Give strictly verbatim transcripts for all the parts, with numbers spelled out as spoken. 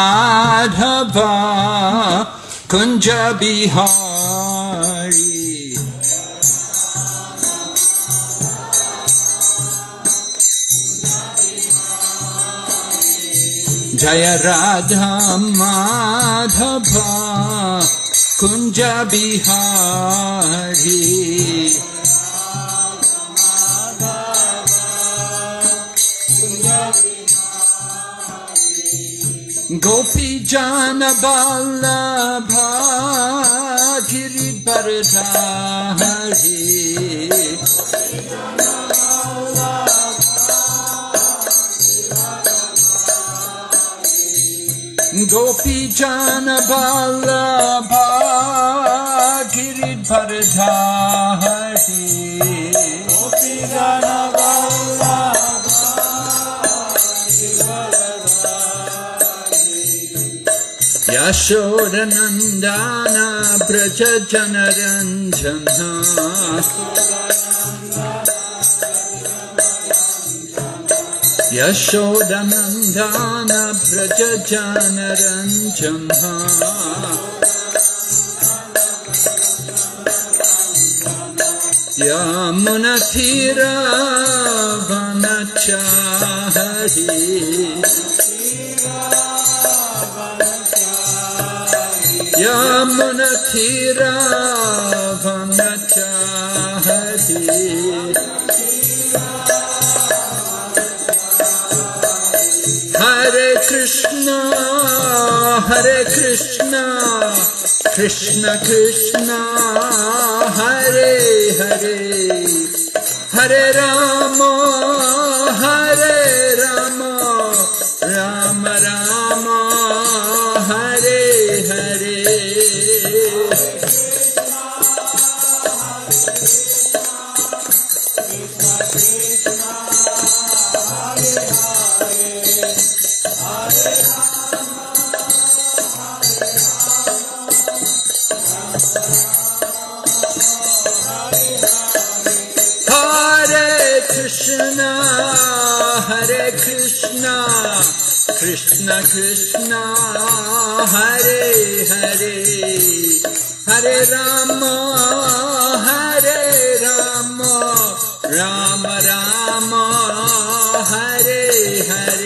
Madhava Kunja Bihari Jaya Radha Madhava Kunja Bihari Gopi Jana Vallabha Giridharadhari Gopi Jana Vallabha Giridharadhari Gopi Jana Yashoda Nandana Braja Janaranjana Yashoda Nandana Braja Janaranjana Yamuna Thira Vanachari Yamuna Thira Vanachari Hare Krishna Hare Krishna Krishna Krishna Hare Hare Hare Rama Hare Rama Rama Rama Hare Hare Krishna Hare Krishna Krishna Krishna Hare Hare Hare Rama Hare Rama Rama Rama Hare Hare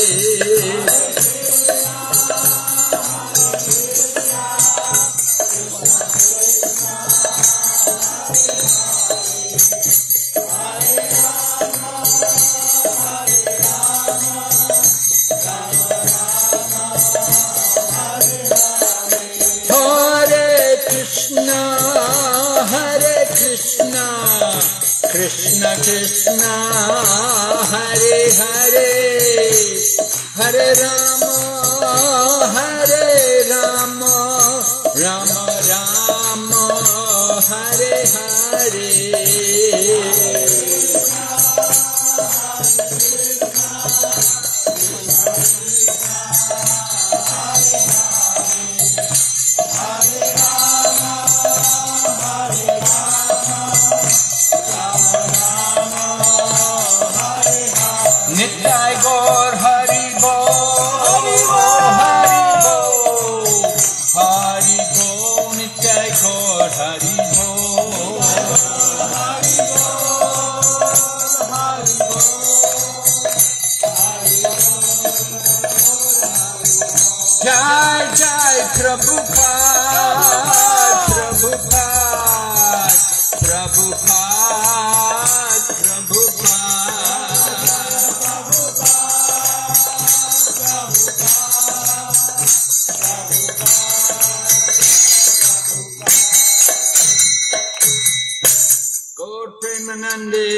Krishna Krishna Hare Hare Hare Rama Hare Rama Rama Rama Hare Hare Nitai Gaur Hari Bol Hari Bol Hari Bol Nitai Gaur Hari Bol Hari Bol Hari Bol Jai Jai Prabhupada Prabhupada Prabhupada Gaur Premanande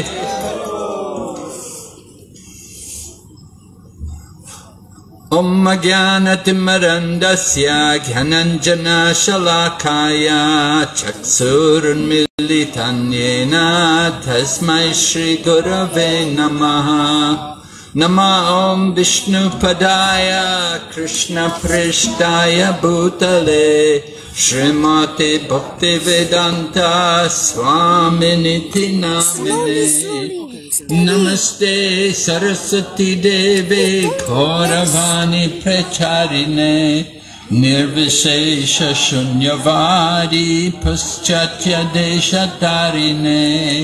Om Jnanatimirandasya Jnananjana Shalakaya Chaksurunmilitan Yena Tasmai Shri Gurave Namaha Nama Om Vishnu Padaya Krishna Prishtaya Bhutale Srimati Bhaktivedanta Swaminiti Namine नमस्ते सरस्वती देवे गौरवाणी प्रचारिणे निर्विशेष शून्यवादी पाश्चात्य देशतारिणे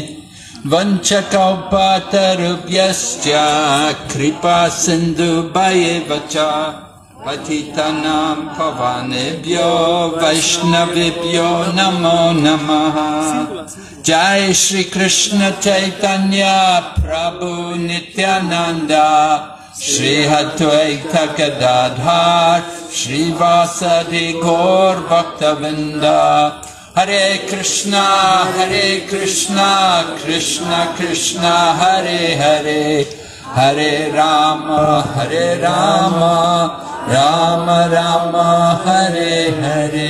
वंशकल्पतरुभ्यश्च कृपा सिन्धुभ्येव च पतितानां पावनेभ्यो वैष्णवेभ्यो नमो नमः। जय श्री कृष्ण चैतन्य प्रभु नित्यानंद श्री अद्वैत गदाधर श्रीवासदि गौर भक्तवृंद। हरे कृष्णा हरे कृष्णा कृष्णा कृष्णा हरे हरे हरे राम हरे Ram Ram Ram Hare Hare.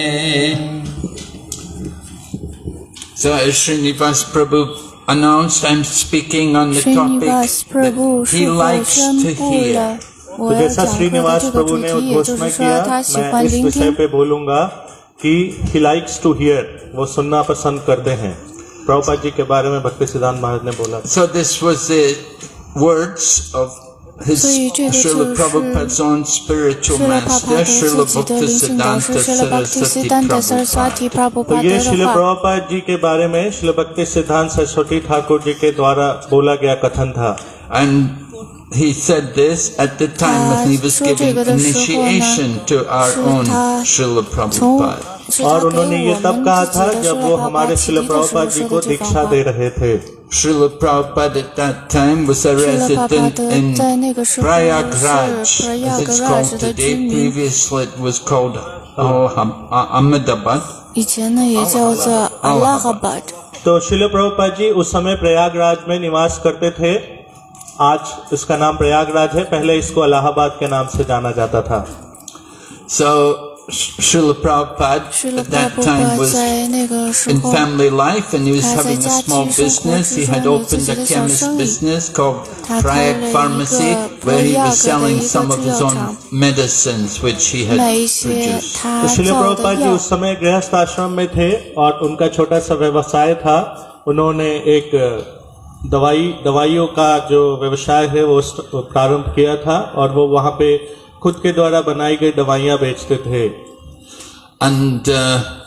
So as Srinivas Prabhu announced, I'm speaking on the topic that he likes to hear. तो जैसा श्रीनिवास प्रभु ने उद्घोषणा किया, मैं इस विषय पे बोलूंगा कि he likes to hear, वो सुनना पसंद करते हैं। प्रभुपाद जी के बारे में भक्ति सिद्धांत महाराज ने बोला। So this was the words of his Srila Prabhupada's own spiritual master, Srila Bhaktisiddhanta Saraswati Prabhupada। तो ये श्रील प्रभुपाद जी के बारे में श्रील भक्ति सिद्धांत सरस्वती ठाकुर जी के द्वारा बोला गया कथन था। And he said this at the time when he was giving initiation to our own Srila Prabhupada. और उन्होंने ये तब कहा था जब वो हमारे श्रील प्रभुपाद जी को दीक्षा दे रहे थे। Srila Prabhupada at that time was a resident in Prayagraj, as it's called today. Previously it was called Ahmedabad. तो श्रील प्रभुपाद जी उस समय प्रयागराज में निवास करते थे। आज इसका नाम प्रयागराज है, पहले इसको इलाहाबाद के नाम से जाना जाता था। So Srila Prabhupada at that time was in family life and he was having a small business. He had opened a chemist business called Prayag Pharmacy where he was selling some of his own medicines which he had produced. तो श्रील प्रभुपाद जी उस समय गृहस्थ आश्रम में थे और उनका छोटा सा व्यवसाय था। उन्होंने एक दवाई दवाइयों का जो व्यवसाय है वो प्रारंभ किया था और वो वहाँ पे खुद के द्वारा बनाई गई दवाइयाँ बेचते थे। And uh,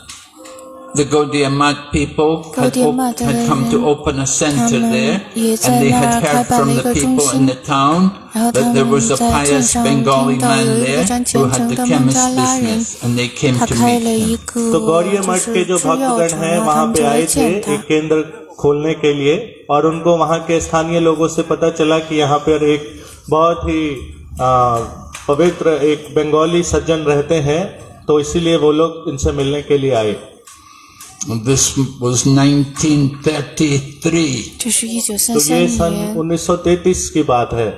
the Gaudiya Math people had, had come to open a center there, and they had heard from the people in the town that there was a pious Bengali man there who had the chemist business, and they came to meet him. तो गौड़िया मठ के जो भक्तगण हैं वहाँ पे आए थे एक केंद्र खोलने के लिए और उनको वहाँ के स्थानीय लोगों से पता चला कि यहाँ पर एक बहुत ही आ, पवित्र एक बंगाली सज्जन रहते हैं, तो इसीलिए वो लोग इनसे मिलने के लिए आए। This was nineteen thirty-three. तो ये सन उन्नीस सौ तैंतीस की बात है।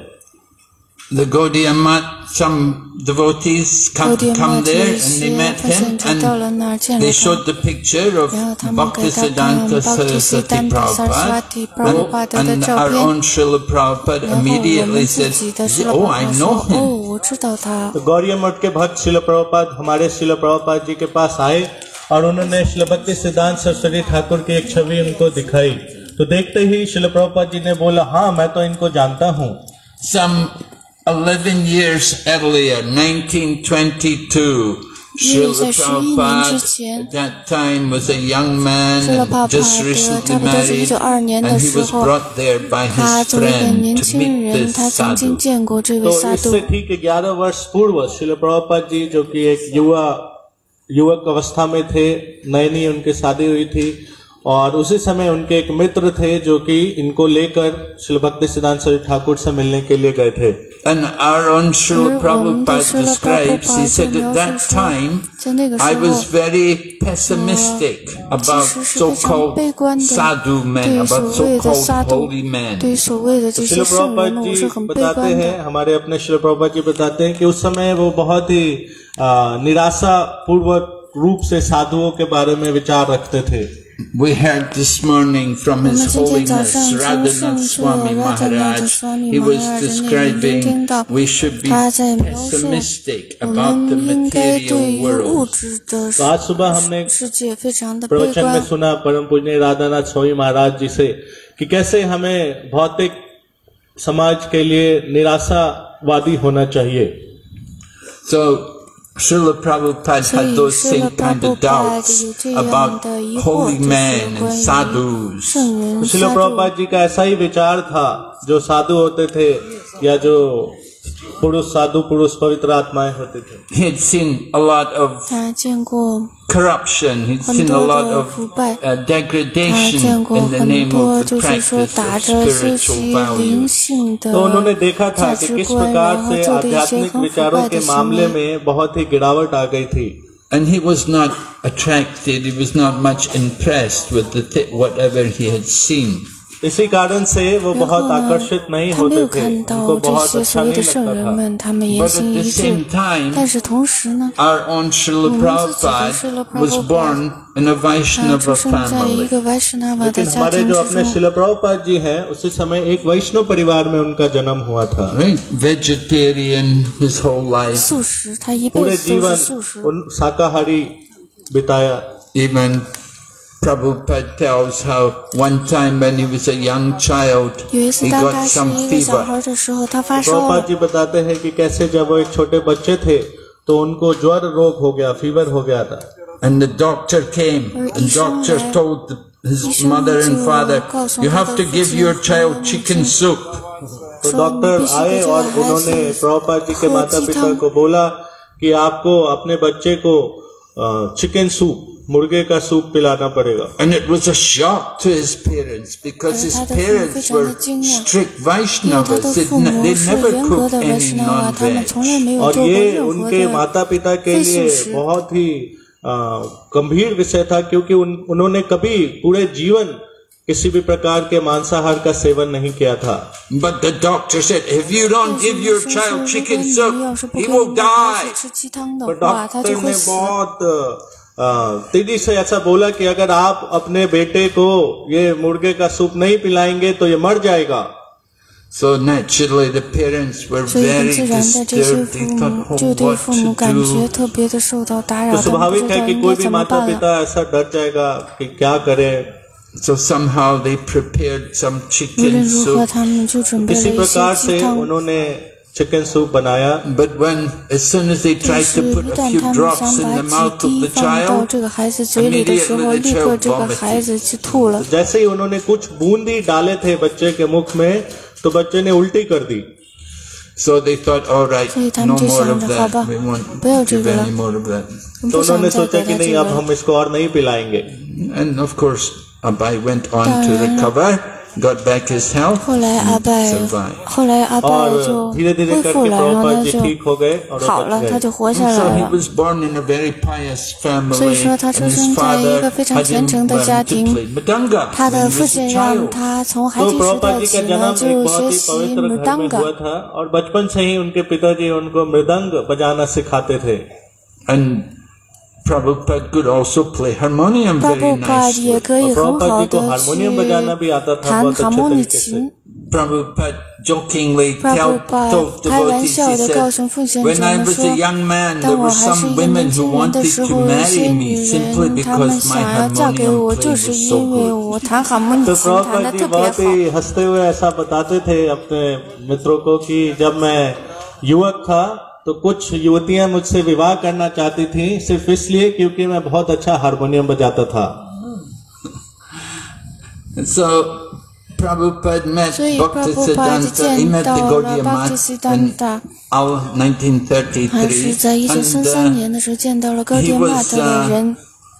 The Gaudiya Math, some devotees come, come there and they met him and they showed the picture of Bhaktisiddhanta Saraswati Prabhupada and, and our own Srila Prabhupada immediately said, oh, I know him. तो गौड़िया मठ के भक्त श्रील प्रभुपाद हमारे श्रील प्रभुपाद जी के पास आए और उन्होंने श्रील भक्ति सिद्धांत सरस्वती ठाकुर की एक छवि उनको दिखाई। तो देखते ही श्रील प्रभुपाद जी ने बोला, हाँ मैं तो इनको जानता हूँ। Some eleven years earlier, nineteen twenty-two, Srila Prabhupada at that time was a young man and just recently married, and he was brought there by his friend to meet this sadhu. तो इससे ठीक ग्यारह वर्ष पूर्व श्रील प्रभुपाद जी जो कि एक युवा युवक अवस्था में थे, नई नई उनकी शादी हुई थी और उसी समय उनके एक मित्र थे जो कि इनको लेकर श्रील भक्ति सिद्धांत सरस्वती ठाकुर से मिलने के लिए गए थे। And our own Srila Prabhupada describes, he said at that time I was very pessimistic about so-called sadhu men, about so-called holy men. तो श्रील प्रभुपाद जी बताते हैं, हमारे अपने श्रील प्रभुपाद जी बताते हैं कि उस समय वो बहुत ही निराशा पूर्वक रूप से साधुओं के बारे में विचार रखते थे। We heard this morning from His Holiness Radhanath Swami Maharaj. He was describing we should be pessimistic about the material world. तो आज सुबह हमने प्रवचन में सुना परम पूज्य राधानाथ स्वामी महाराज जी से कि कैसे हमें भौतिक समाज के लिए निराशावादी होना चाहिए. So Srila Prabhupada had those same kind of doubts about holy men and sadhus. Srila Prabhupada जी का ऐसा ही विचार था जो साधु होते थे या जो पुरुष साधु पुरुष पवित्र आत्माएं होते थे. He had seen a lot of corruption. He'd seen a lot of uh, degradation in the name of the practice of spiritual values. तो उन्होंने देखा था कि किस प्रकार से आध्यात्मिक विचारों के मामले में बहुत ही गिरावट आ गई थी. And he was not attracted. He was not much impressed with the th whatever he had seen. इसी कारण से वो बहुत आकर्षित नहीं होते थे. उनको बहुत अच्छा नहीं लगता था. But at the same time, our own Srila Prabhupada was born in a Vaishnava family. लेकिन हमारे जो अपने श्रील प्रभुपाद जी हैं उसी समय एक वैष्णव परिवार में उनका जन्म हुआ था. Vegetarian his whole life. पूरे जीवन उन शाकाहारी बिताया. Even Prabhupada tells how one time when he was a young child, he got some fever. Prabhupada ji बताते हैं कि कैसे जब वो एक छोटे बच्चे थे तो उनको ज्वर रोग हो गया, फीवर हो गया था. And the doctor came, and doctor told the, his mother and father, you have to give your child chicken soup. तो डॉक्टर आए और उन्होंने प्रभुपाद जी के माता पिता को बोला कि आपको अपने बच्चे को चिकन सूप मुर्गे का सूप पिलाना पड़ेगा. And it was a shock to his parents because his parents were strict Vaishnavas. They never cooked any non-veg. और ये उनके माता पिता के लिए बहुत ही गंभीर विषय था क्योंकि उन, उन्होंने कभी पूरे जीवन किसी भी प्रकार के मांसाहार का सेवन नहीं किया था. But the doctor said, if you don't give your child chicken soup, he will die. पर डॉक्टर ने बहुत तेजी से ऐसा बोला कि अगर आप अपने बेटे को ये मुर्गे का सूप नहीं पिलाएंगे तो ये मर जाएगा. So naturally the parents were very disturbed. They thought, oh, what to do? तो स्वाभाविक है कि कोई भी माता पिता ऐसा डर जाएगा कि क्या करे. So somehow they prepared some chicken soup. किसी प्रकार से उन्होंने चिकन सूप बनाया. But when, as soon as they tried to put a few drops in the mouth of the child, immediately the child vomited. जैसे ही उन्होंने कुछ बूंदी डाले थे बच्चे के मुख में तो बच्चे ने उल्टी कर दी. So they thought, all right, no more of that. We won't give any more of that. तो उन्होंने सोचा कि नहीं अब हम इसको और नहीं पिलाएंगे. And of course, Abai went on to recover. Got back his health and survived. और धीरे धीरे करके प्रभुपाद जी ठीक हो गए और बच गए. So he was born in a very pious family, and his father had him learn to play mridanga when he was a child. तो प्रभुपाद जी का जन्म एक बहुत ही पवित्र घर में हुआ था और बचपन से ही उनके पिताजी उनको मृदंग बजाना सिखाते थे. And Prabhupada could also play harmonium very nicely. Prabhupada ji को हारमोनियम बजाना भी आता था बहुत अच्छे तरीके से. Prabhupada jokingly told devotees, he said, when I was a young man, there were some women who wanted to marry me simply because my harmonium playing was so good. तो प्रभुपाद जी बहुत ही हंसते हुए ऐसा बताते थे अपने मित्रों को कि जब मैं युवक था तो कुछ युवतियां मुझसे विवाह करना चाहती थी सिर्फ इसलिए क्योंकि मैं बहुत अच्छा हारमोनियम बजाता था. So Prabhupada met Bhaktisiddhanta. He met the Gaudiya Math in nineteen thirty-three, and uh, he was uh,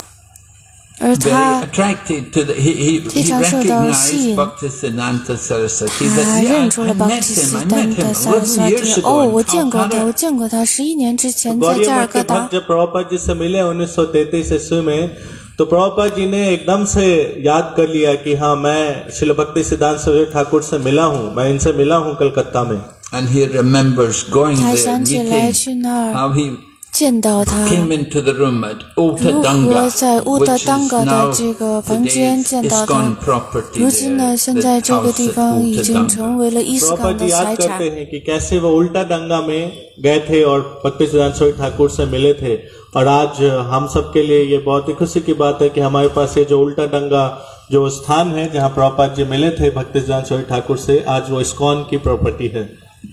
very attracted to the. He he, he recognized Bhaktisiddhanta Saraswati. That yeah, I met him. I met him eleven years ago. 哦，我见过他，我见过他，十一年之前在加尔各答。 जब प्रभुपाद जी से मिले उन्नीस सौ तैंतीस ईस्वी में तो प्रभुपाद जी ने एकदम से याद कर लिया कि हाँ मैं श्रील भक्ति सिद्धांत सरस्वती ठाकुर से मिला हूँ, मैं इनसे मिला हूँ कलकत्ता में. And he remembers going there, meeting how he 见到他 came into the room at Uta 如 Danga, 何在乌 which 特 is 当嘎的 now 这个房 today's 间见到 ISKCON 他。 property 如今呢， there, 现 the 在这个 house 地 at 方已 Uta 经 Danga. 成为了伊斯港 Prabhupada 的 जी 财 याद 产 करते。हैं कि कैसे वो उल्टा डंगा में गए थे और भक्ति सिद्धांत सरस्वती ठाकुर से मिले थे, और आज हम सब के लिए ये बहुत ही खुशी की बात है कि हमारे पास ये जो उल्टा डंगा जो स्थान है जहाँ प्रभुपाद जी मिले थे भक्ति सिद्धांत सरस्वती ठाकुर से, आज वो इस्कॉन की प्रॉपर्टी है।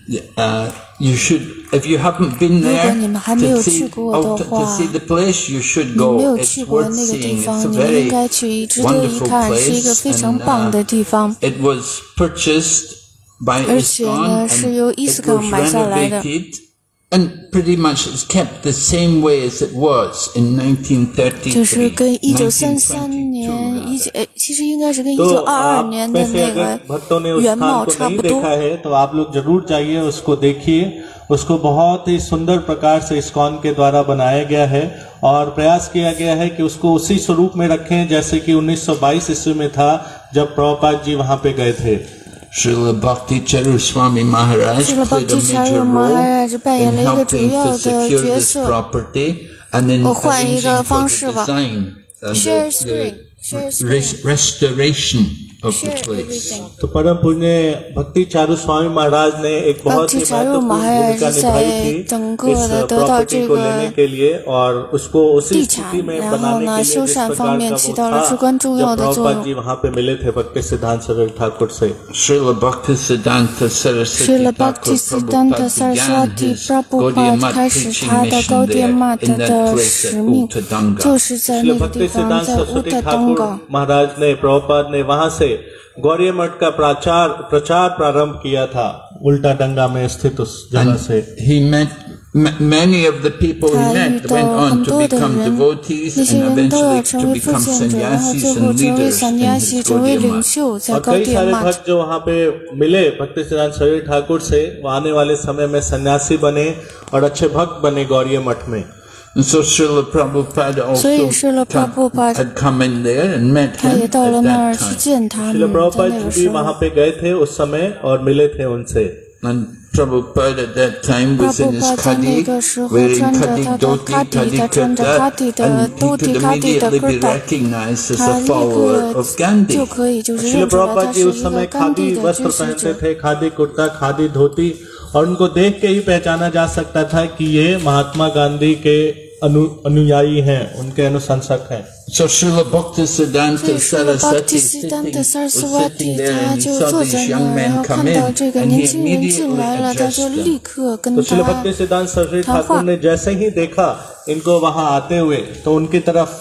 Uh, you should, if you haven't been 如果 there 你们还没 to 有 see, 去过的 out, to 话， see the place, you should 你没 go. 有 It's 去过 worth 那个地 seeing. It's 方， a 你们应 very 该去，值得一 wonderful 看，是一个 place, 非常 and 棒的 uh, 地方。 it was purchased by 而且呢， ISKCON 是由 and 伊 it 斯港 was 买下来的。 renovated, and pretty much it's kept the same way as it was in 就是跟 1933, 一九三三年，一 1922. 九呃，其实应该是跟一 तो 九二二 आप 年的 में से 那 अगर 个 भक्तों ने उस 原 स्थान 貌 को 差 नहीं 不 देखा 多。 है तो आप लोग जरूर जाइए, उसको देखिए। उसको बहुत ही सुंदर प्रकार से इस्कॉन के द्वारा बनाया गया है और प्रयास किया गया है कि उसको उसी स्वरूप में रखें जैसे कि उन्नीस सौ बाईस ईस्वी में था जब प्रभुपाद जी वहां पे गए थे। Srila Bhakti Charu Swami Maharaj Srila played a Bhakti major Charu role Maharaj in 扮演了一个主 helping 要 to 的 secure 角 this 色。 property and in 我换一个 arranging for 方 the 式吧 design and Share the, screen. Share the screen. res- restoration of the Share place. everything. तो परम पूज्य भक्ति चारू स्वामी महाराज ने एक बहुत ही भक्ति चारू महत्वपूर्ण महाराज भूमिका निभाई थी 在整个 इस 的得到 प्रॉपर्टी 这 को 个 लेने के लिए और उसको उसी 地 स्थिति 产， में 然后 बनाने 呢， के 修 लिए जिस 缮方 प्रकार 面 का 起 वो 到了 था 至关重 जब 要的作 प्रभुपाद 用。 जी वहां पे मिले थे भक्ति सिद्धांत सरस्वती ठाकुर से। Srila Bhaktisiddhanta Saraswati Srila Thakur Bhaktisiddhanta Prabhupada began Saraswati his Prabhupada Gaudiya Math 开始 preaching 他的 mission 高迪 there 玛 in 的 that place 使 at 命， Uttadanga. 就是在 Srila 那个 भक्ति 地方， सिद्धांत 在乌 सरस्वती 特 ठाकुर 登港。 महाराज ने प्रभुपाद ने वहां से गौरी मठ का प्रचार प्रचार प्रारंभ किया था उल्टा डंगा में स्थित उस जगह And से। he met m- many of the people he 他遇 met 到 went 很 on to 多的 become 人， devotees 那些 and 人都要 eventually 成 to 为奉 become 献者，然后 sannyasis 最后 and 成为 leaders 散 in 亚 his 西，成为 Gaudiya 领 Math. 袖，在 और 高 कई 迪 सारे 玛。 भक्त जो वहां पे मिले भक्ति सिद्धांत सरस्वती ठाकुर से वो आने वाले समय में सन्यासी बने और अच्छे भक्त बने गौरी मठ में। And so Srila Prabhupada 所以 also Srila come- Prabhupada had come in there and met 他 him 也到了 at 那儿 that 去 time. 见他 Srila 们，在 Prabhupada 那 जी 个 भी 时候 वहां。पे गए थे उस समय और मिले थे उनसे। And Prabhupada at that time was in his Prabhupada 在那 khadi, 个时候 wearing 穿着 khadi 他的 dhoti, 卡迪， khadi 他穿着卡 kurta, 迪的 and he 兜底 could 卡迪的 immediately 裤 be 裆， recognized as 他 a 立 follower 刻 of 就 Gandhi. 可以就是 Srila 认出来 Prabhupada 他 जी 是 उस 一个 समय 甘 खादी 地的 वस्त्र 支持 पहनते 者。 थे, खादी कुर्ता, खादी धोती, और उनको देख के ही पहचाना जा सकता था कि ये महात्मा गांधी के अनु अनुयायी हैं, उनके अनुशंसक हैं। So Srila Bhaktisiddhanta 所以说了 Saraswati sitting, Bhaktisiddhanta was Saraswati sitting there 他 and he 就 saw 坐 these 在那 young 儿，然 men 后 come 看 in 到这个 and 年 he 轻人进 immediately 来了，他就 addressed them. 立刻跟 तो श्रील 他 भक्ति सिद्धांत सरस्वती 谈 ठाकुर 话。 ने जैसे ही देखा इनको वहां आते हुए तो उनकी तरफ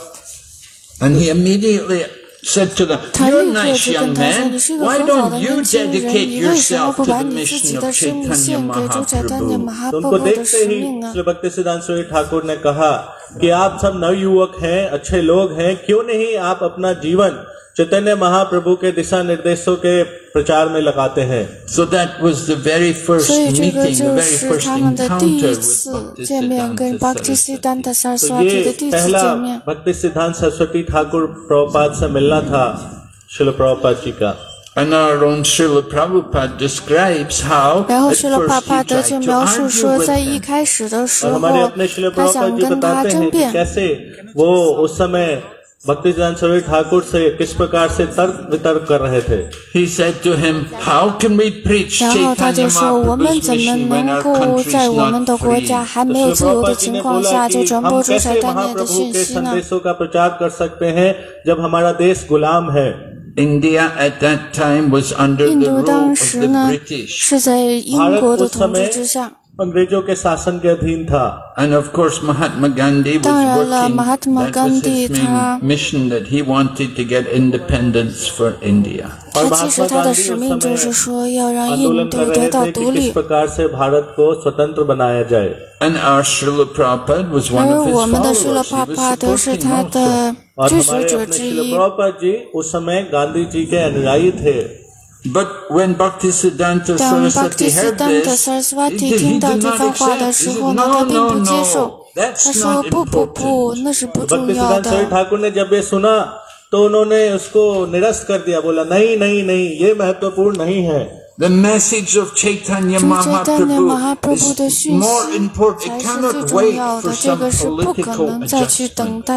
And he immediately said to them, 他 "You're 立刻 nice 就 young 跟他说：“ man. 你是一个 Why 很好的 don't you 年轻人， dedicate 你为什么 yourself 不 to 把 the 你自 mission 己 of 的生命 Chaitanya 献给周载丹的 Mahaprabhu?" 马哈 तो 波 उनको 波的 देखते 使 ही 命呢？ श्री भक्ति सिद्धांत सरस्वती ठाकुर ने कहा कि आप सब नवयुवक हैं, अच्छे लोग हैं, क्यों नहीं आप अपना जीवन चैतन्य महाप्रभु के दिशा निर्देशों के प्रचार में लगाते हैं। So that was the very first 所以这个 meeting, the 就 very 是 first 他们的第 encounter 一 with 次见面，跟 Bhaktisiddhanta Bhaktisiddhanta Saraswati. तो Saraswati 的 ये 第一次 पहला 见面。 भक्ति सिद्धांत सरस्वती ठाकुर प्रभुपाद से मिलना था श्रील प्रभुपाद जी का। And our own Srila Prabhupada describes how 然后 at 施了 first 帕 he 帕德 tried 就 to 描述 argue 说， with 在一 them. 开始的时 और 候 हमारे अपने श्रील 他想 प्रभुपाद जी 跟他 बताते 争 हैं कि 辩， कैसे वो उस समय भक्ति सिद्धांत सरस्वती ठाकुर से किस प्रकार से तर्क वितर्क कर रहे थे। He said to him, "How can we preach 然后他 Chaitanya 就说：“我们 Mahaprabhu's 怎么 mission when 能 our 够 country 在 is 我们 not 的国 free?" 家还 तो 没有 श्री 自由的 प्रभुपाद जी 情 ने 况 बोला 下，就 कि 传 हम 播出 कैसे 塞丹念的 महाप्रभु 信 के 息呢？ संदेशों का प्रचार कर सकते हैं जब हमारा देश गुलाम है। India at that time was under 印 the 度 rule 当 of 时 the 呢 British. 是在英 Bharat 国的 उस 统治 समय 之下。 अंग्रेजों के शासन के अधीन था। And of course Mahatma Gandhi was 当然了 working, Mahatma that was Gandhi his main 他 mission, that he wanted to get independence for India. और 他其实 महात्मा 他的 गांधी 使 उस 命就是 समय 说要让印 आंदोलन 度 कर 得 रहे 到 थे 独 कि 立 किस。प्रकार से भारत को स्वतंत्र बनाया जाए। And our Srila Prabhupada was one 而 of his 我们的施了 followers. 帕 He 帕 was 德是 supporting 他 also. 的 और 支持 हमारे 者 अपने 之 श्रील 一。 प्रभुपाद जी उस समय गांधी जी के अनुयायी थे। But when Bhaktisiddhanta 当 Saraswati heard Bhaktisiddhanta this, he Saraswati did, he 听到 did 这 not 番话的 accept. 时 He 候 said, 呢，他 "No, 并 no, 不接受 no,。 他 that's 说 not：“ 不不不， important." 那是不 भक्ति 重要 सिद्धांत सरस्वती 的。 ठाकुर ने जब ये सुना तो उन्होंने उसको निरस्त कर दिया, बोला नहीं नहीं नहीं, ये महत्वपूर्ण नहीं है। The message of Chaitanya Mahaprabhu is more important. It cannot wait for some political adjustment.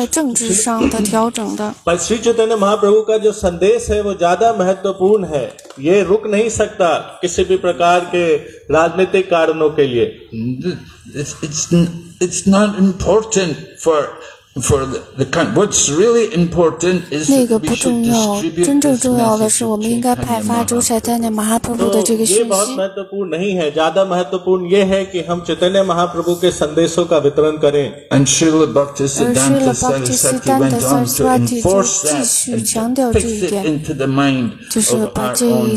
पर श्री चैतन्य महाप्रभु का जो संदेश है वो ज्यादा महत्वपूर्ण है, ये रुक नहीं सकता किसी भी प्रकार के राजनीतिक कारणों के लिए। It's, it's, it's not important for For the, the what's really important is that we should distribute this message of Chaitanya Mahaprabhu. ये बहुत महत्वपूर्ण नहीं है, ज्यादा महत्वपूर्ण ये है कि हम चैतन्य महाप्रभु के संदेशों का वितरण करें। And Srila Bhaktisiddhanta Saraswati went on to enforce that and fix it into the mind of our own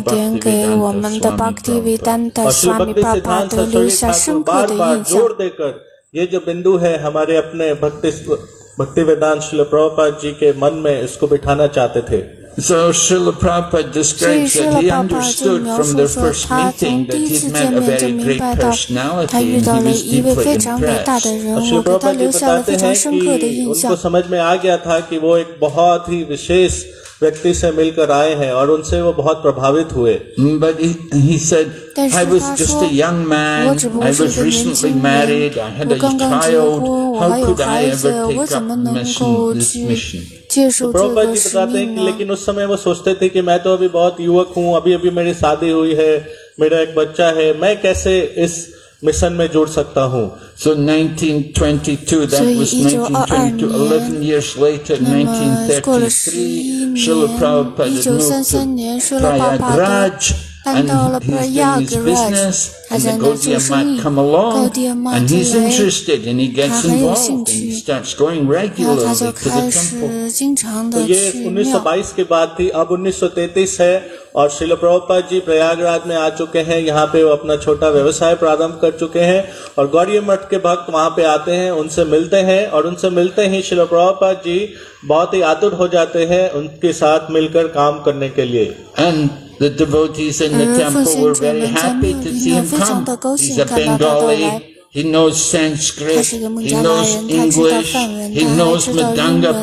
Bhaktivedanta Swami Prabhupada. बार बार जोर देकर ये जो बिंदु है हमारे अपने भक्ति भक्तिवेदांत श्रील प्रभुपाद जी के मन में इसको बिठाना चाहते थे। So Srila Prabhupada describes that he understood from their first meeting that he'd met a very great personality and he was deeply impressed. Srila Prabhupada ji बताते हैं कि उनको समझ में आ गया था कि वो एक बहुत ही विशेष व्यक्ति से मिलकर आए हैं और उनसे वो बहुत प्रभावित हुए। But he, he said, I was just a young man, I was recently married, I had a child, how could I ever take up mission, this mission? तो प्रभुपाद जी बताते हैं कि लेकिन उस समय वो सोचते थे कि मैं तो अभी बहुत युवक हूँ, अभी अभी मेरी शादी हुई है, मेरा एक बच्चा है, मैं कैसे इस मिशन में जुड़ सकता हूँ। So nineteen twenty-two, that was nineteen twenty-two, eleven years later, nineteen thirty-three, Srila Prabhupada moved to Prayagraj and he's doing his business and the Gaudiya Math come along and he's interested and he gets involved and he starts going regularly to the temple. तो ये उन्नीस सौ बाईस की बात थी, अब उन्नीस सौ तैंतीस है और श्रील प्रभुपाद जी प्रयागराज में आ चुके हैं, यहाँ पे वो अपना छोटा व्यवसाय प्रारंभ कर चुके हैं और गौड़ीय मठ के भक्त वहाँ पे आते हैं, उनसे मिलते हैं और उनसे मिलते ही श्रील प्रभुपाद जी बहुत ही आतुर हो जाते हैं उनके साथ मिलकर काम करने के लिए। And the devotees in the temple were very happy to see him come. He's a Bengali. He knows Sanskrit, he knows English, he knows Mridanga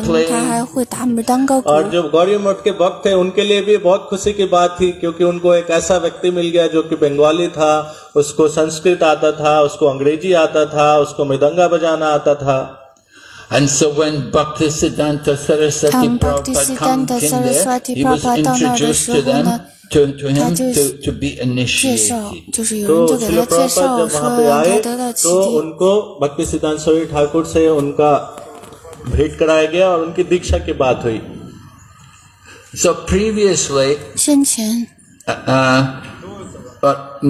playing. और जो गौड़ीय मठ के भक्त थे उनके लिए भी बहुत खुशी की बात थी क्योंकि उनको एक ऐसा व्यक्ति मिल गया जो कि बंगाली था, उसको संस्कृत आता था, उसको अंग्रेजी आता था, उसको मृदंगा बजाना आता था। And so when Bhaktisiddhanta Saraswati Prabhupada came there, he was introduced to them, to, to him to, to be initiated. तो श्रील प्रभुपाद जब वहाँ पे आए तो उनको भक्तिसिद्धांत सरस्वती ठाकुर से उनका भेंट कराया गया और उनकी दीक्षा की बात हुई। So previously, uh, uh,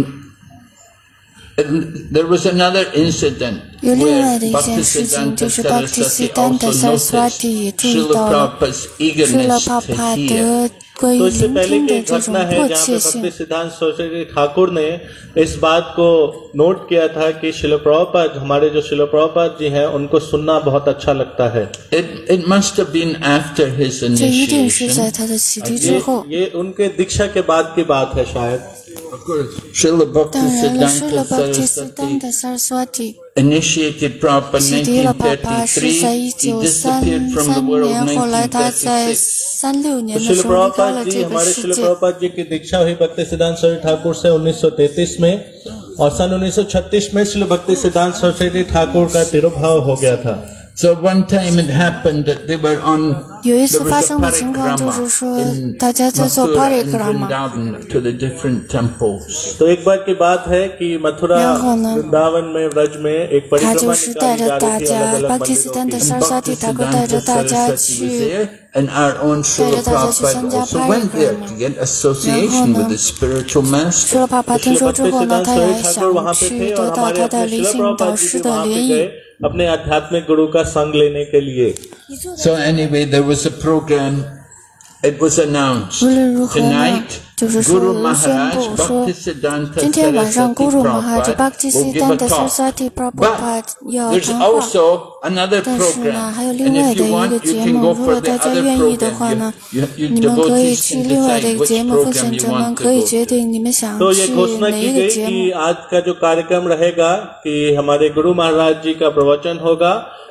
there was another incident where Bhaktisiddhanta Saraswati also noticed Srila Prabhupada's eagerness to hear. तो इससे पहले की एक घटना है जहाँ पे भक्ति सिद्धांत सरस्वती ठाकुर ने इस बात को नोट किया था कि श्रील प्रभुपाद, हमारे जो श्रील प्रभुपाद जी हैं, उनको सुनना बहुत अच्छा लगता है। It, it must have been after his initiation. ये, ये उनके दीक्षा के बाद की बात है शायद। Srila Bhaktisiddhanta Saraswati initiated Prabhupada in nineteen thirty-three. He disappeared from the world in nineteen thirty-six. Srila Prabhupada ji, हमारे श्रील प्रभुपाद जी की दीक्षा हुई भक्ति सिद्धांत सरस्वती ठाकुर से उन्नीस सौ तैंतीस में और सन उन्नीस सौ छत्तीस में श्रील भक्ति सिद्धांत सरस्वती ठाकुर का तिरुभाव हो गया था। So one time it happened that they were on, there was a parikrama in Mathura and Vrindavan to the different temples. तो एक बार की बात है कि मथुरा वृंदावन में व्रज में एक परिक्रमा निकाली जा रही थी अलग-अलग मंदिरों। And our own Srila Prabhupada also went there to get association with the spiritual master. अपने आध्यात्मिक गुरु का संग लेने के लिए। So anyway, there was a program. It was announced tonight. Guru Maharaj Bhaktisiddhanta Saraswati Prabhupada will give a talk. But there's also another program, and if you want, you can go for the other program. You, you, you devotees can decide which program you want to go to. तो ये घोषणा की गई कि आज का जो कार्यक्रम रहेगा कि हमारे गुरु महाराज जी का प्रवचन होगा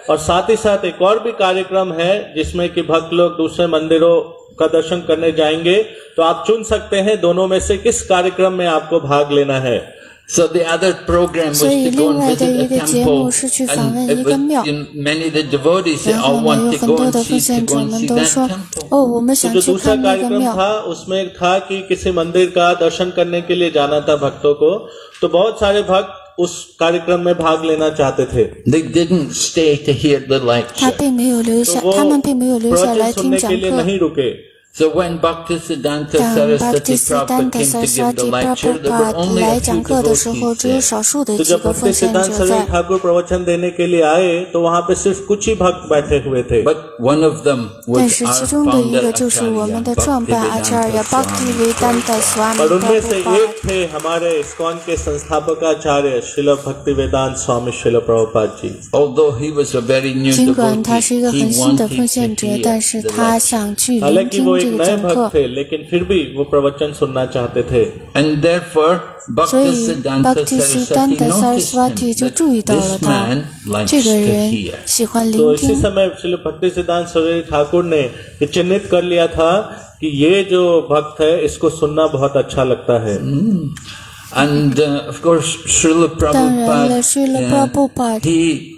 और साथ ही साथ एक और भी कार्यक्रम है जिसमें कि भक्त लोग दूसरे मंदिरों का दर्शन करने जाएंगे, तो आप चुन सकते हैं दोनों में से किस कार्यक्रम में आपको भाग लेना है। So the other program was to go and visit a temple, and it was, you know, many of the devotees they all want to go and see, to go and see that temple. तो जो दूसरा कार्यक्रम था उसमें था कि किसी मंदिर का दर्शन करने के लिए जाना था भक्तों को, तो बहुत सारे भक्त उस कार्यक्रम में भाग लेना चाहते थे। They didn't stay to hear the lecture. तो वो प्रवचन सुनने के लिए नहीं रुके। So when Bhaktisiddhanta Saraswati Prabhupada came to give the lecture, there were only a few devotees there. तो जब भक्तिसिद्धांत सरस्वती ठाकुर प्रवचन देने के लिए आए तो वहाँ पे सिर्फ कुछ ही भक्त बैठे हुए थे। But one of them was our founder Acharya Bhaktivedanta Swami और उनमें से एक थे हमारे इस्कॉन के संस्थापक आचार्य श्रील भक्तिवेदांत स्वामी Srila Prabhupada ji. Although he was a very new devotee, he wanted to hear. हालांकि वो एक नए भक्त थे, लेकिन फिर भी वो प्रवचन सुनना चाहते थे। And therefore, Bhaktisiddhanta Saraswati noticed him, that this man likes to hear. तो इसी समय श्रील भक्तिसिद्धांत सरस्वती ठाकुर ने चिन्हित कर लिया था कि ये जो भक्त है इसको सुनना बहुत अच्छा लगता है। And uh, of course, Srila Prabhupada, uh, he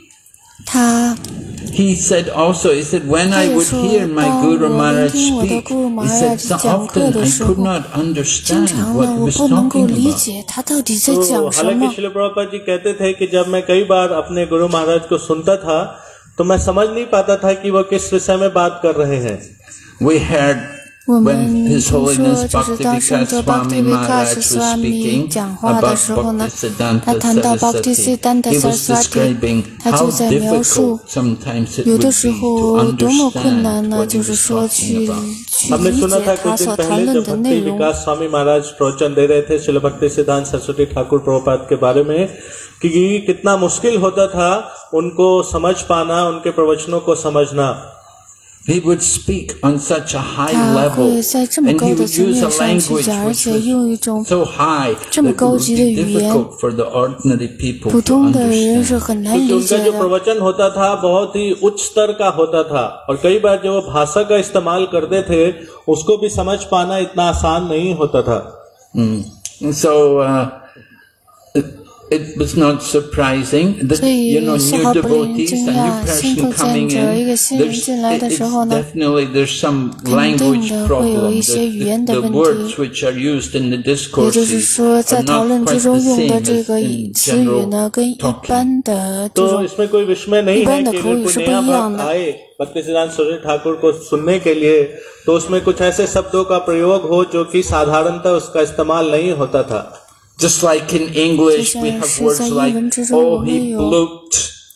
He said also, he said, when I would hear my Guru Maharaj speak, he said, so often I could not understand what he was talking about. तो हालांकि श्रील प्रभुपाद जी कहते थे कि जब मैं कई बार अपने गुरु महाराज को सुनता था तो मैं समझ नहीं पाता था कि वो किस विषय में बात कर रहे हैं। We heard when His Holiness Bhaktivedanta Swami Maharaj was speaking about Bhaktisiddhanta Saraswati, he was describing how difficult sometimes it would be to understand what he was talking about. हमने सुना था कुछ दिन पहले जब भक्ति विकास स्वामी महाराज प्रवचन दे रहे थे श्रील भक्तिसिद्धांत सरस्वती ठाकुर प्रभुपाद के बारे में कि कितना मुश्किल होता था उनको समझ पाना, उनके प्रवचनों को समझना। He would speak on such a high level, and he would use a language which was so high that it would be difficult for the ordinary people to understand. क्योंकि उनका जो प्रवचन होता था बहुत ही उच्च स्तर का होता था और कई बार जो वो भाषा का इस्तेमाल करते थे उसको भी समझ पाना इतना आसान नहीं होता था। So uh, it was not surprising that, you know, new devotees, a new person coming in, there's, it's definitely there's some language problem. The, the words which are used in the discourses are not quite the same as in general talking. तो इसमें कोई विस्मय नहीं है कि अगर कोई नया भक्त आए भक्तिसिद्धांत सरस्वती ठाकुर को सुनने के लिए तो उसमें कुछ ऐसे शब्दों का प्रयोग हो जो कि साधारणतः उसका इस्तेमाल नहीं होता था। Just like in English, we have words like, oh, he blooped.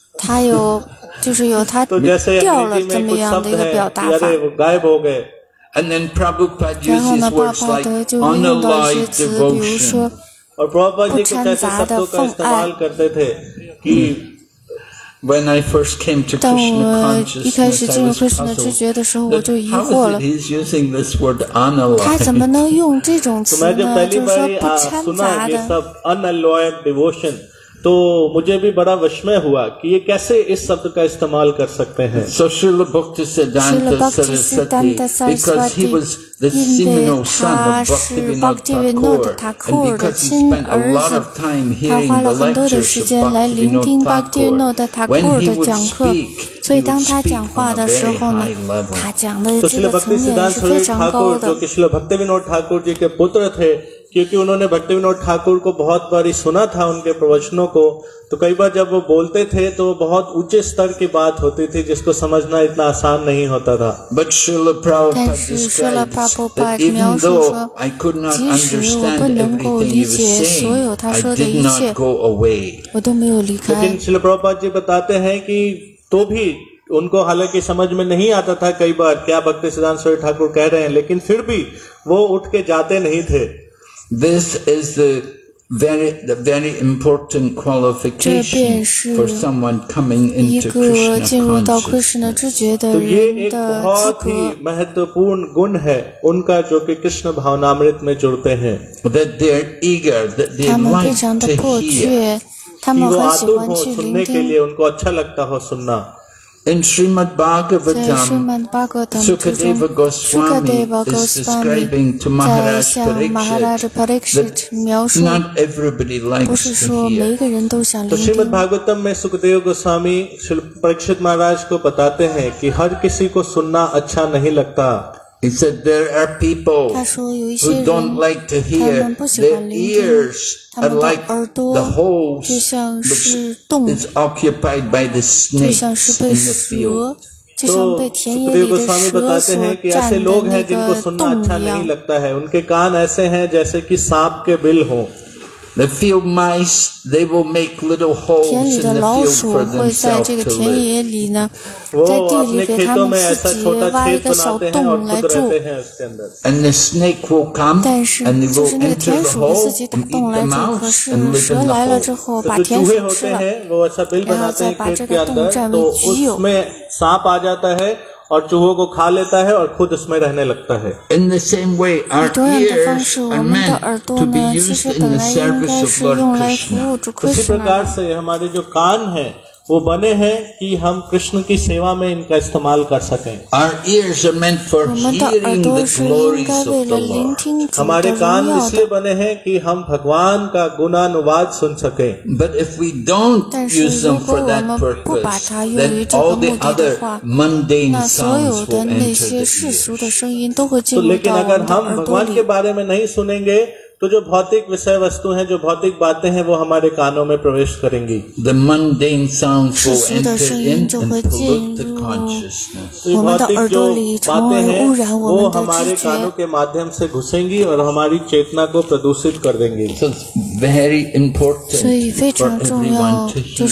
तो जैसे अंग्रेजी में कुछ शब्द हैं कि अरे वो गायब हो गए। And then Prabhupada uses words like unalloyed devotion. और प्रभुपाद जी कुछ ऐसे शब्दों का इस्तेमाल करते थे कि When I first came to Krishna consciousness, I was puzzled that how is it he's using this word unalloyed? तो मैं जब पहली बार सुना ये सब unalloyed devotion तो मुझे भी बड़ा विस्मय हुआ कि ये कैसे इस शब्द का इस्तेमाल कर सकते हैं। So Srila Bhaktisiddhanta Saraswati, because he was the seminal son of Bhaktivinoda Thakur, and because he spent a lot of time hearing the lectures of Bhaktivinoda Thakur, when he would speak, he would speak on a very high level. तो श्रील भक्तिसिद्धांत सरस्वती ठाकुर जो कि श्रील भक्तिविनोद ठाकुर जी के पुत्र थे, क्योंकि उन्होंने भक्तिविनोद ठाकुर को बहुत बारी सुना था उनके प्रवचनों को, तो कई बार जब वो बोलते थे तो बहुत ऊंचे स्तर की बात होती थी जिसको समझना इतना आसान नहीं होता था। But Srila Prabhupada describes that even though I could not understand everything he was saying, I did not go away. लेकिन श्रील प्रभुपाद जी बताते हैं कि तो भी उनको हालांकि समझ में नहीं आता था कई बार क्या भक्तिसिद्धांत सरस्वती ठाकुर कह रहे हैं, लेकिन फिर भी वो उठ के जाते नहीं थे। This is the very the very important qualification for someone coming into Krishna consciousness. तो ये एक बहुत ही महत्वपूर्ण गुण है उनका जो कि कृष्ण भावनामृत में जुड़ते हैं। That they're eager, that they like to hear. कि वो आतुर हो सुनने के लिए, उनको अच्छा लगता हो सुनना। In Srimad Bhagavatam, Sukadeva Goswami is describing to Maharaj Parikshit that not everybody likes to hear. तो श्रीमद् भागवतम में सुखदेव गोस्वामी परीक्षित महाराज को बताते हैं कि हर किसी को सुनना अच्छा नहीं लगता. He said there are people who don't like to hear. Their ears are like the holes which is occupied by the snakes in the field. तो सुखदेव गोस्वामी बताते हैं कि ऐसे लोग हैं जिनको सुनना अच्छा नहीं लगता है. उनके कान ऐसे हैं जैसे कि सांप के बिल हों. The field mice, they will make little holes in the field for themselves to live. वो अपने खेतों में ऐसा छोटा छेद बनाते हैं और खुद रहते हैं उसके अंदर. And the snake will come and they will enter the hole and eat the mouse and live in the hole. तो जो चूहे होते हैं वो ऐसा बिल बनाते हैं खेत के अंदर, तो उसमें सांप आ जाता है और चूहों को खा लेता है और खुद उसमें रहने लगता है. In the same way, our ears are meant to be used in the service of Lord Krishna. उसी प्रकार से हमारे जो कान हैं वो बने हैं कि हम कृष्ण की सेवा में इनका इस्तेमाल कर सकें. Our ears are meant for hearing the glories of the Lord. हमारे कान इसलिए बने हैं कि हम भगवान का गुणानुवाद सुन सकें. But if we don't use them for that purpose, then all the other mundane sounds will enter the ears. तो लेकिन अगर हम भगवान के बारे में नहीं सुनेंगे तो जो भौतिक विषय वस्तु हैं, जो भौतिक बातें हैं, वो हमारे कानों में प्रवेश करेंगी. The mundane sounds will enter in and pollute the consciousness. तो भौतिक जो बातें हैं वो हमारे कानों के माध्यम से घुसेंगी और हमारी चेतना को प्रदूषित कर देंगी. So it's very important for everyone to hear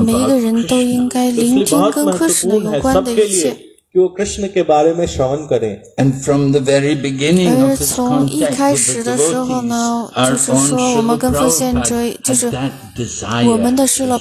about Krishna. इसलिए बहुत महत्वपूर्ण है सबके लिए कि वो कृष्ण के बारे में श्रवण करें. And from the very beginning of his contact with the devotees, our own Srila Prabhupada had that desire to hear.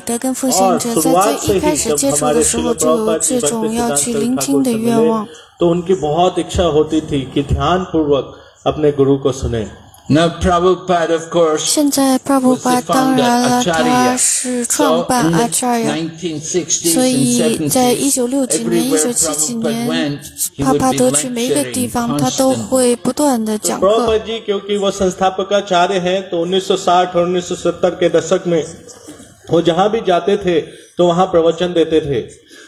और शुरुआत से ही जब हमारे श्रील प्रभुपाद जी भक्तिसिद्धांत ठाकुर से मिले तो उनकी बहुत इच्छा होती थी कि ध्यान पूर्वक अपने गुरु को सुने. Now Prabhupada, of course, 现在 Prabhupada 当然了，他是创办 Acharya， 所以在一九六几年、一九七几年，帕帕德去每一个地方，他都会不断的讲课。 Prabhupada ji क्योंकि वो संस्थापकाचार्य हैं तो उन्नीस सौ साठ और उन्नीस सौ सत्तर के दशक में वो जहाँ भी जाते थे तो वहाँ प्रवचन देते थे.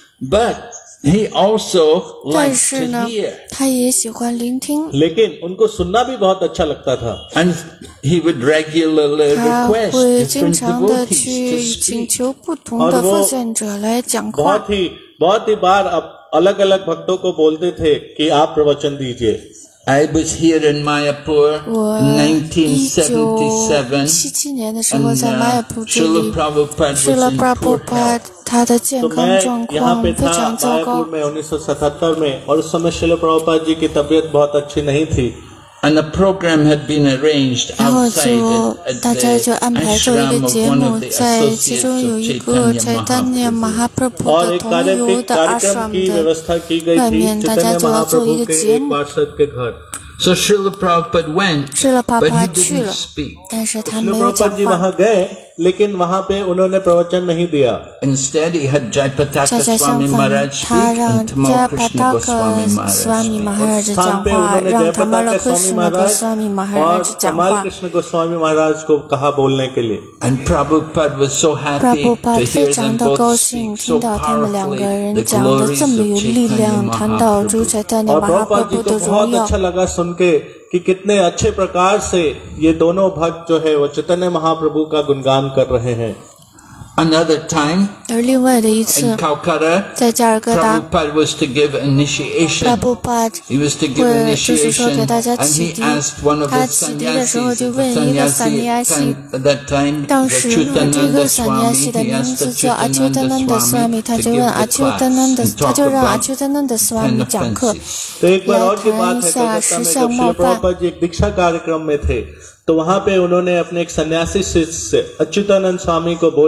But he also 但 liked 是 to 呢， hear. 他也喜欢聆听， लेकिन उनको सुनना भी बहुत अच्छा लगता था. And he would regularly 他 request 会经 different 常的 devotees 去 to 请 speak. 求不同的奉献者来讲话。 बहुत ही बहुत ही बार अब अलग अलग भक्तों को बोलते थे कि आप प्रवचन दीजिए. I was here in Mayapur 我 in 一九 nineteen 七 seventy-seven, 七年的时候 and 在马雅 uh, 普这 Srila 里， Prabhupada 是 was 了 in 布拉 poor 布帕 health. 他的健 तो 康 मैं 状 यहाँ 况 पे 非 था 常糟糕 मायापुर。में उन्नीस सौ सतहत्तर में और उस समय श्रील प्रभुपाद जी की तबीयत बहुत अच्छी नहीं थी. And the program had been arranged 然后 outside 就 at, at 大家就 the 安排做一 ashram 个 of 节 one 目， of the 在其 associates 中有 of 一个 Chaitanya Chaitanya Mahaprabhu. Mahaprabhu और 的 एक 同 कार्य 游的 कार्यक्रम ashram की 的 व्यवस्था की गई 外 थी 面，大 चैतन्य 家就要做一 महाप्रभु 个 के 节 एक 目。 पार्षद के घर. So Srila Prabhupada went, 是了，帕 but 帕 he 去 didn't 了， speak. 但是他 Srila 没有讲 Prabhupada ji 话。 वहाँ गए लेकिन वहाँ पे उन्होंने प्रवचन नहीं दिया. Instead, he had Jayapataka 恰恰 Swami 相反， Maharaj 他 speak 让 and Tamal Jaya Krishna Goswami Pataka Maharaj Swami speak. Maharaj स्थान 讲 पे 话， उन्होंने 让 जयपताका Tamala स्वामी Krishna महाराज Goswami और Maharaj 讲 कमाल 话。 कृष्ण गोस्वामी महाराज को कहा बोलने के लिए. And Prabhupada was so happy to Prabhupada hear 非常 them 的 both 高兴， speak 听 so 到他们两个 powerfully 人 the 讲的 glories 这么 of 有力 Chaitanya 量，谈到主 Mahaprabhu. Chaitanya और प्रभुपाद जी Mahaprabhu को 的 बहुत 荣耀 अच्छा。लगा सुन के कि कितने अच्छे प्रकार से ये दोनों भक्त जो है वो चैतन्य महाप्रभु का गुणगान कर रहे हैं. Another time 而另外的一 in 次， Calcutta, 在加尔各答， Prabhupada was to give initiation. Prabhupada He was to give 会就是说 initiation, 给大家 and 启 he 迪。 asked one of 他 the 启迪的时候 sannyasis, 就 the 问一个 sannyasi 散尼 time, at that time, 当 the 时呢，这 Chutananda 个散尼 Swami, 西的 he 名 asked 字 the 叫阿丘丹南 Chutananda 的 Swami， Swami 他 to 就 give 问 the 阿丘丹南的， class and 他 talk 就让阿 about 丘丹南的 Swami ten 讲课， offenses. तो एक बार और की 来 बात 谈 है 一下 कलकत्ता 十 में 项 जब श्री 冒犯。 प्रभुपाद जी एक दीक्षा कार्यक्रम में थे तो वहां पे उन्होंने अपने एक सन्यासी शिष्य से अच्युतानंद स्वामी को बोला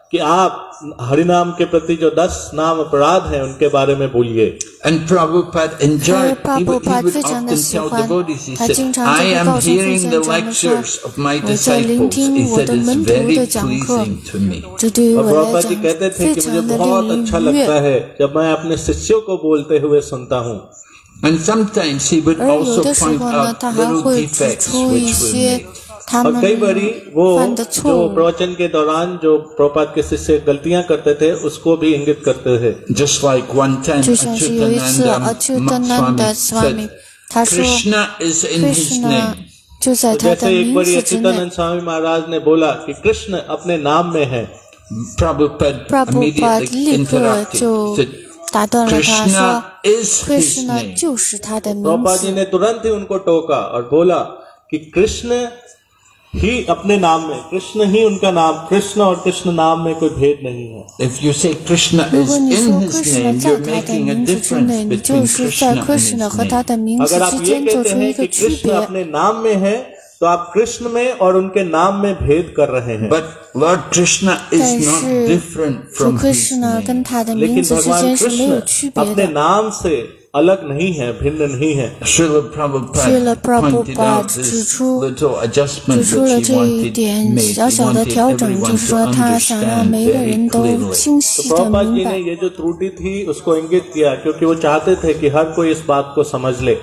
कि आप हरिनाम के प्रति जो दस नाम अपराध हैं उनके बारे में भूलिए। And Prabhupada enjoyed, he would, he would often tell devotees, he said, I am hearing the lectures of my disciples. He said, it's very pleasing to me. और प्रभुपाद जी कहते थे कि मुझे बहुत अच्छा लगता है जब मैं अपने शिष्यों को बोलते हुए सुनता हूँ। And sometimes he would also point out little defects which were made. और कई बारी वो जो प्रवचन के दौरान जो प्रभुपाद के शिष्य गलतियां करते थे उसको भी इंगित करते थे। Just like one time Achyutananda Swami said, Krishna is in his name. जैसे एक बार अच्युतानंद स्वामी महाराज ने बोला कि कृष्ण अपने नाम में है। Prabhupada immediately interrupted. Krishna is his name. Prabhupada ji ने तुरंत ही उनको टोका और बोला कि कृष्ण ही अपने नाम में, कृष्ण ही उनका नाम, कृष्ण और कृष्ण नाम में कोई भेद नहीं है। If you say Krishna is in his name, you're making a difference between Krishna and his name. अगर आप ये कहते हैं कि कृष्ण अपने नाम में है, तो आप कृष्ण में और उनके नाम में भेद कर रहे हैं। But Lord Krishna is not different from his name. लेकिन भगवान कृष्ण अपने नाम से अलग नहीं है, भिन्न नहीं है। Srila Prabhupada pointed out this little adjustment which he wanted made. He wanted everyone to understand very clearly. तो प्रभुपाद जी ने ये जो त्रुटि थी उसको इंगित किया क्योंकि वो चाहते थे कि हर कोई इस बात को समझ ले।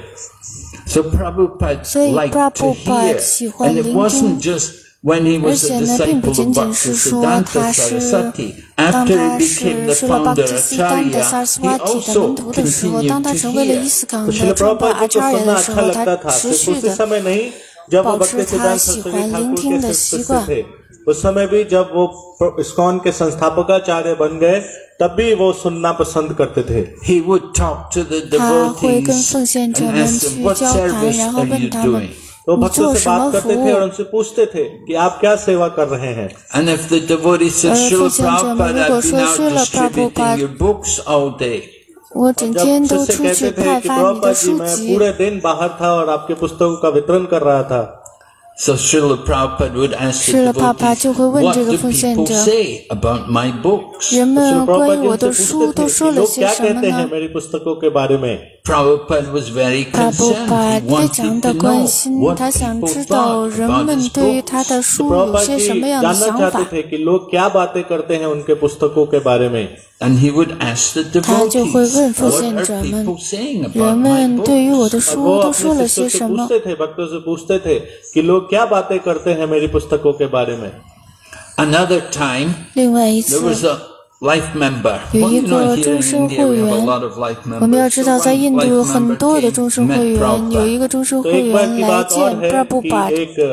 So Prabhupada liked to hear, and it wasn't just when he was a disciple of Bhaktisiddhanta Saraswati. After he became the founder Acharya, he also continued to hear. Srila Prabhupada ji को सुनना अच्छा लगता था, सिर्फ उसी समय नहीं जब वो भक्तिसिद्धांत सरस्वती ठाकुर के शिष्य थे, उस समय भी जब वो इस्कॉन के संस्थापकाचार्य बन गए तब भी वो सुनना पसंद करते थे। He would talk to the devotees and ask them, what service are you doing? तो भक्तों से बात करते थे और उनसे पूछते थे कि आप क्या सेवा कर रहे हैं। And if the devotee said, Srila Prabhupada, I've been out distributing your books all day. जब शिष्य कहते थे कि प्रभुपाद जी मैं पूरे दिन बाहर था और आपके पुस्तकों का वितरण कर रहा था। So Srila Prabhupada would ask the devotees, what do people say about my books? Srila Prabhupada ji उनसे पूछते थे कि लोग क्या कहते हैं मेरी पुस्तकों के बारे में। Prabhupada was very concerned. He wanted to know what people thought about his books. Prabhupada ji जानना चाहते थे कि लोग क्या बातें करते हैं उनके पुस्तकों के बारे में। And he would ask the devotees, what are people saying about my books? और वो अपने शिष्यों से पूछते थे, भक्तों से पूछते थे कि लोग क्या बातें करते हैं मेरी पुस्तकों के बारे में। Another time, there was a life member. Well, you know, here in India we have a lot of life members. 我们要知道，在印度有很多的终身会员，有一个终身会员来见 Prabhupada。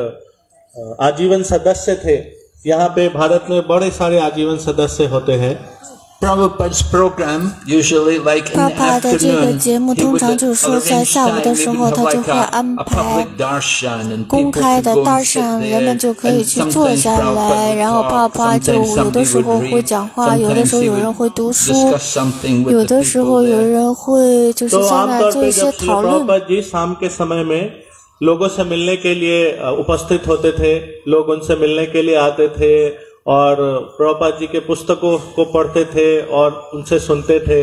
एक आजीवन सदस्य थे। यहाँ पे भारत में बड़े सारे आजीवन सदस्य होते हैं। Prabhupada's program usually like in the afternoon, he would arrange time, maybe have like a, a public darshan and people could go and sit there, and sometimes Prabhupada, sometimes somebody would read, sometimes he would discuss something with the people there. तो आमतौर पे जब श्रील प्रभुपाद जी शाम के समय में लोगों से मिलने के लिए उपस्थित होते थे, लोग उनसे मिलने के लिए आते थे और प्रभुपाद जी के पुस्तकों को पढ़ते थे और उनसे सुनते थे।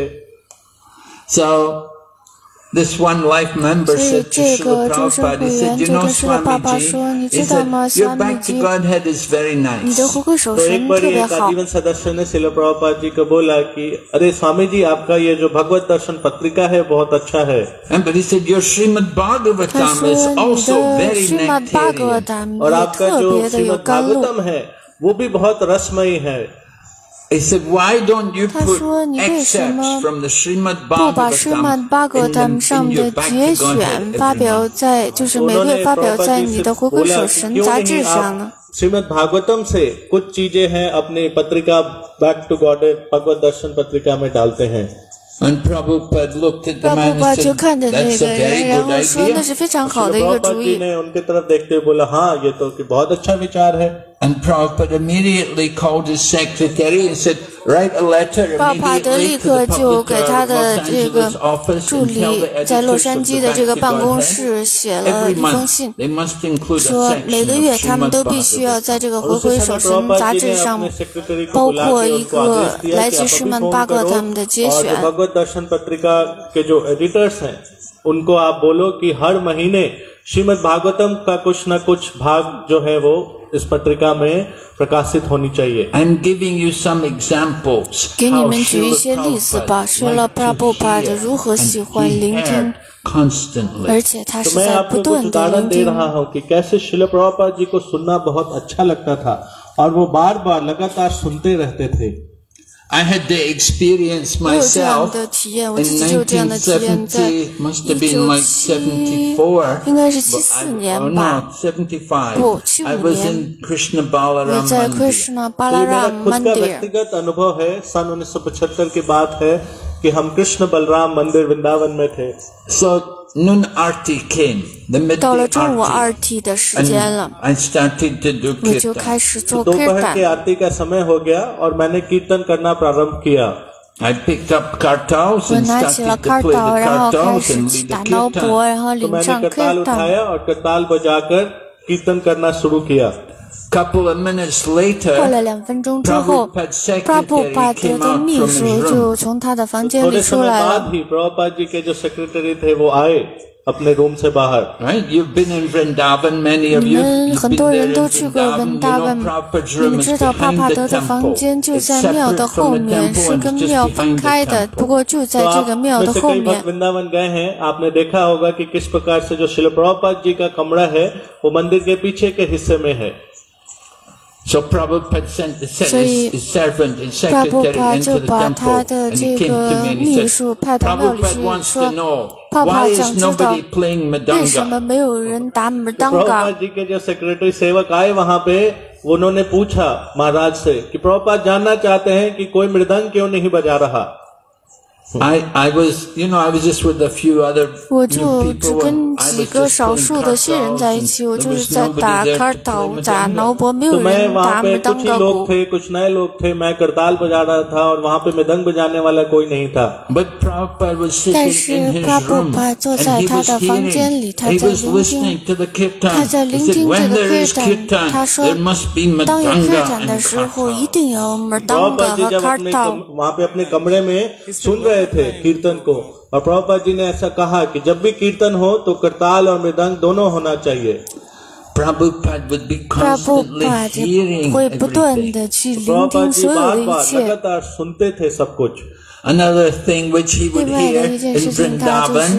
So this one life member said to Srila Prabhupada, he said, you know Swamiji, he said, your back to Godhead is very nice. तो एक बार एक आजीवन सदस्य ने श्रील प्रभुपाद जी को बोला कि अरे स्वामी जी आपका ये जो भगवत दर्शन पत्रिका है बहुत अच्छा है। And but he said, your Srimad Bhagavatam is also very nectarian. और आपका जो श्रीमद् भागवतम है वो भी बहुत रसमयी है। He said, why don't you put excerpts from the Srimad Bhagavatam in your back to Godhead every month? Shrimad Bhagavatam से कुछ चीजें हैं अपनी पत्रिका back to Godhead Bhagavat Darshan पत्रिका में डालते हैं। And Prabhupada looked at the man and said, that's a very good idea. Prabhupada ji ने उनकी तरफ देखते हुए बोला, हाँ ये तो कि बहुत अच्छा विचार है। And Prabhupada immediately called his secretary and said, write a letter immediately to the public Los Angeles office and tell the editors of the Bhakti Godhead every month they must include a section of Srimad Bhagavatam. उनको आप बोलो कि हर महीने श्रीमद् भागवतम का कुछ न कुछ भाग जो है वो इस पत्रिका में प्रकाशित होनी चाहिए। I'm giving you some examples. 给你们举一些例子吧，说了 Prabhupada 如何喜欢聆听，而且他是在不断地聆听。 कि कैसे श्रील प्रभुपाद जी को सुनना बहुत अच्छा लगता था और वो बार बार लगातार सुनते रहते थे। I had the experience myself in nineteen seventy, must have been like seventy-four, oh no, seventy-five. I was in Krishna Balaram Mandir. व्यक्तिगत अनुभव है, सन उन्नीस सौ पचहत्तर की बात है कि हम कृष्ण बलराम मंदिर वृंदावन में थे। So noon arti came, the midday arti, and I started to do kirtan. दोपहर की आरती का समय हो गया और मैंने कीर्तन करना प्रारंभ किया। I picked up kartals and started to play the kartals and lead the kirtan. तो मैंने करताल उठाया और करताल बजाकर कीर्तन करना शुरू किया। Couple of minutes later, 过了两分钟之后 ，Prabhupada 的秘书就从他的房间里出来了。 Prabhupada ji के जो सेक्रेटरी थे वो आए अपने रूम से बाहर। Right? You've been in Vrindavan, many of you. 你们很多人都去过文达文，你们知道帕帕德的房间就在庙的后面，是跟庙分开的。不过就在这个庙的后面。 Vrindavan गए हैं, आपने देखा होगा कि किस प्रकार से जो श्रील प्रभुपाद जी का कमरा है वो मंदिर के पीछे के हिस्से में है। So Prabhupada sent his servant and secretary into the temple, and he came to me and he said, Prabhupada wants to know, why is nobody playing Mridanga? Prabhupada ji के जो सेक्रेटरी सेवक आए वहाँ पे, उन्होंने पूछा महाराज से कि प्रभुपाद जानना चाहते हैं कि कोई मृदंग क्यों नहीं बजा रहा। I I was you know I was just with a few other people. 我就只跟几个少数的新人在一起，我就是在打卡岛、打挠脖，没有人打मृदंग कुछ लोग थे, कुछ नए लोग थे, मैं करताल बजा रहा था और वहाँ पे मृदंग बजाने वाला कोई नहीं था। But Prabhupada was sitting in his room and he was hearing, he was listening to the kirtan. He said, when there is kirtan, there must be mridanga and kartal. Prabhupada ji जब अपने वहाँ पे अपने कमरे में सुन रहे थे कीर्तन को, और प्रभुपाद जी ने ऐसा कहा कि जब भी कीर्तन हो तो करताल और मृदंग दोनों होना चाहिए। Prabhupada would be constantly hearing everything. Prabhupada ji बार बार लगातार सुनते थे सब कुछ। Another thing which he would hear in Vrindavan,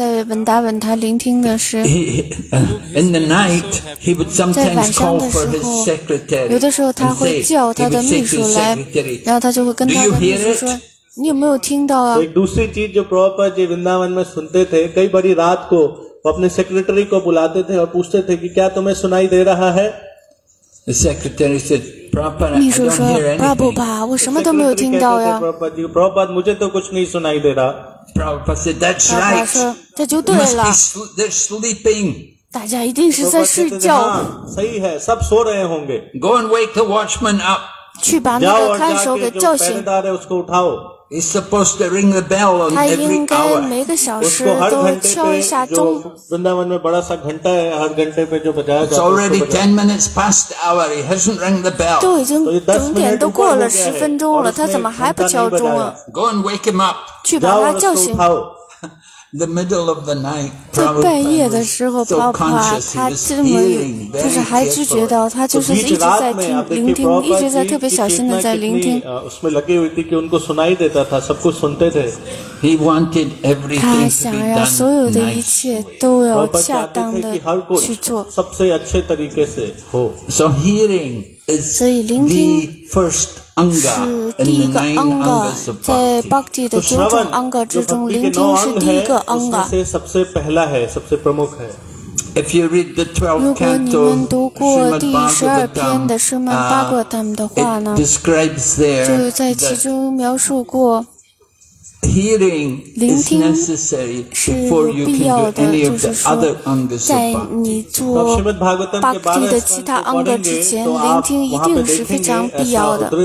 he, in the night, he would sometimes call for his secretary and say, he would say to his secretary, do you hear it? 你有没有听到啊？ एक दूसरी चीज जो प्रभुपाद जी वृंदावन में सुनते थे, कई बड़ी रात को वो अपने सेक्रेटरी को बुलाते थे और पूछते थे कि क्या तुम्हें सुनाई दे रहा है? The secretary said, Prabhupada, I don't hear anything. Prabhupada, 我什么都没有听到呀。 Prabhupada ji, Prabhupada मुझे तो कुछ नहीं सुनाई दे रहा। Prabhupada said, that's right. 这就对了。 They're sleeping. 大家一定是在睡觉。 सही है, सब सो रहे होंगे। ，Go and wake the watchman up. 去把那个看守给叫醒。 उसको उठाओ। ，He's supposed to ring the bell on 他 every 应该 hour. 每个小时 उसको हर 都 घंटे 敲一 पे 下 जो 钟。 वृंदावन में बड़ा सा घंटा है, हर घंटे पे जो बजाया It's जाता है, already उसको बजाया। ten minutes past the hour. He hasn't rung the 都 bell. 已经整点都过了十分钟了，他怎么还不敲钟啊？ Go and wake him up. 去把他叫醒。 The middle of the night, 在半夜 Prabhupada 的时候 was so ，Prabhupada conscious. 他 He was 这么 hearing 就是 very 还知觉 carefully. 到，他就是一直在听聆听，一直在特别小心的在聆听。 उसमें लगी हुई थी कि उनको सुनाई देता था, सब कुछ सुनते थे। He wanted everything 他 to be 想要所有 done 的一 nice. 切都要 Prabhupada 恰 चाहते 当 थे 的 कि हर 去 कुछ 做。 सबसे अच्छे तरीके से हो। So hearing is 所以聆听 the first anga 是 in 第一 the 个 nine anga， angas of 在 bhakti. Bhakti 的 तो 九种 श्रवण anga जो 之中， भक्ति 聆 के नौ 听是 अंग 第一 है, 个 उसमें anga。 से सबसे पहला है, सबसे प्रमुख है। If you read the 如 twelfth 果你 canto 们读 of 过 Srimad 第十二篇的 Bhagavatam, 释曼巴格 uh, 他们的话呢 it，describes there 就在其 that 中描述过， Hearing is necessary before you can do any of the other angas of bhakti. 做 bhakti 的其他 anga 之前，聆听一定是非常必要的。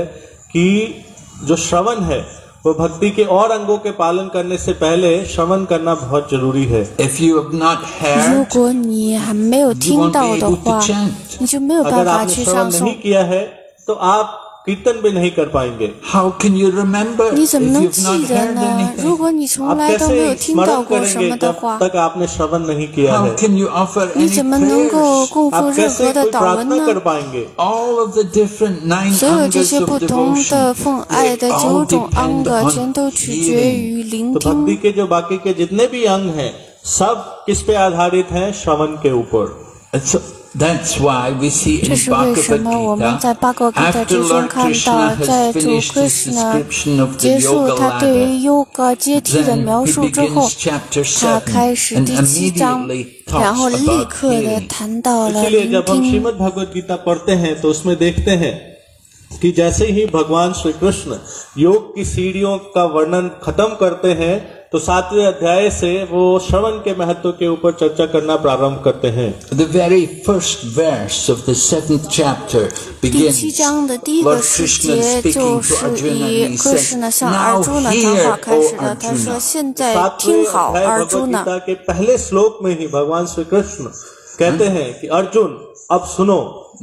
कि जो श्रवण है वो भक्ति के और अंगों के पालन करने से पहले श्रवण करना बहुत जरूरी है। If you have not heard, 如果你还没有听到的话，你就没有办法去唱诵。 नहीं किया है तो आप कीर्तन भी नहीं कर पाएंगे। How can you remember 你怎么 if 能 you've 记 not 得 heard 呢？ anything? 如果你从来都没有听到过什么的话， तक आपने श्रवण नहीं किया है। How can you offer 你 any 怎么能够 prayers? 供奉任何的祷文呢？ कर पाएंगे। All of the different nine 所有这 angas 些 of 不同的 devotion, 奉爱的 they 九 all 种 depend anga 全 on 都取决 hearing. 于聆 तो भक्ति 听。 के जो बाकी के जितने भी अंग हैं सब किस पे आधारित हैं? श्रवण के ऊपर। So that's why we see in 这是为什么我们在 Bhagavad Bhagavad Gita, Gita 之 after 中 Lord 看 Krishna 到， has 在主 finished his Krishna description of the 结束 yoga 他对于 ladder, yoga 阶梯的 then 描 he 述之后， begins chapter 他 seven 开始 and 第七章， immediately 然后 talks 立 about 刻的 hearing. 谈到了 इसलिए 聆 जब हम 听。 श्रीमद् भगवद गीता पढ़ते हैं तो उसमें देखते हैं कि जैसे ही भगवान श्री कृष्ण योग की सीढ़ियों का वर्णन खत्म करते हैं तो सातवें अध्याय से वो श्रवण के महत्व के ऊपर चर्चा करना प्रारंभ करते हैं। The very first verse of the seventh chapter 第 begins 七章的第一 Lord 个世 Krishna 节 speaking 就 to 是 Arjuna 以 and he 克 says, 什呢向 Now 阿朱呢谈 hear, 话开 O 始的。他说：“ Arjuna. 现在 सातवें 听好， अध्याय 阿 भगवद 朱呢。 गीता के पहले श्लोक में ही भगवान श्री कृष्ण कहते हैं कि अर्जुन अब सुनो।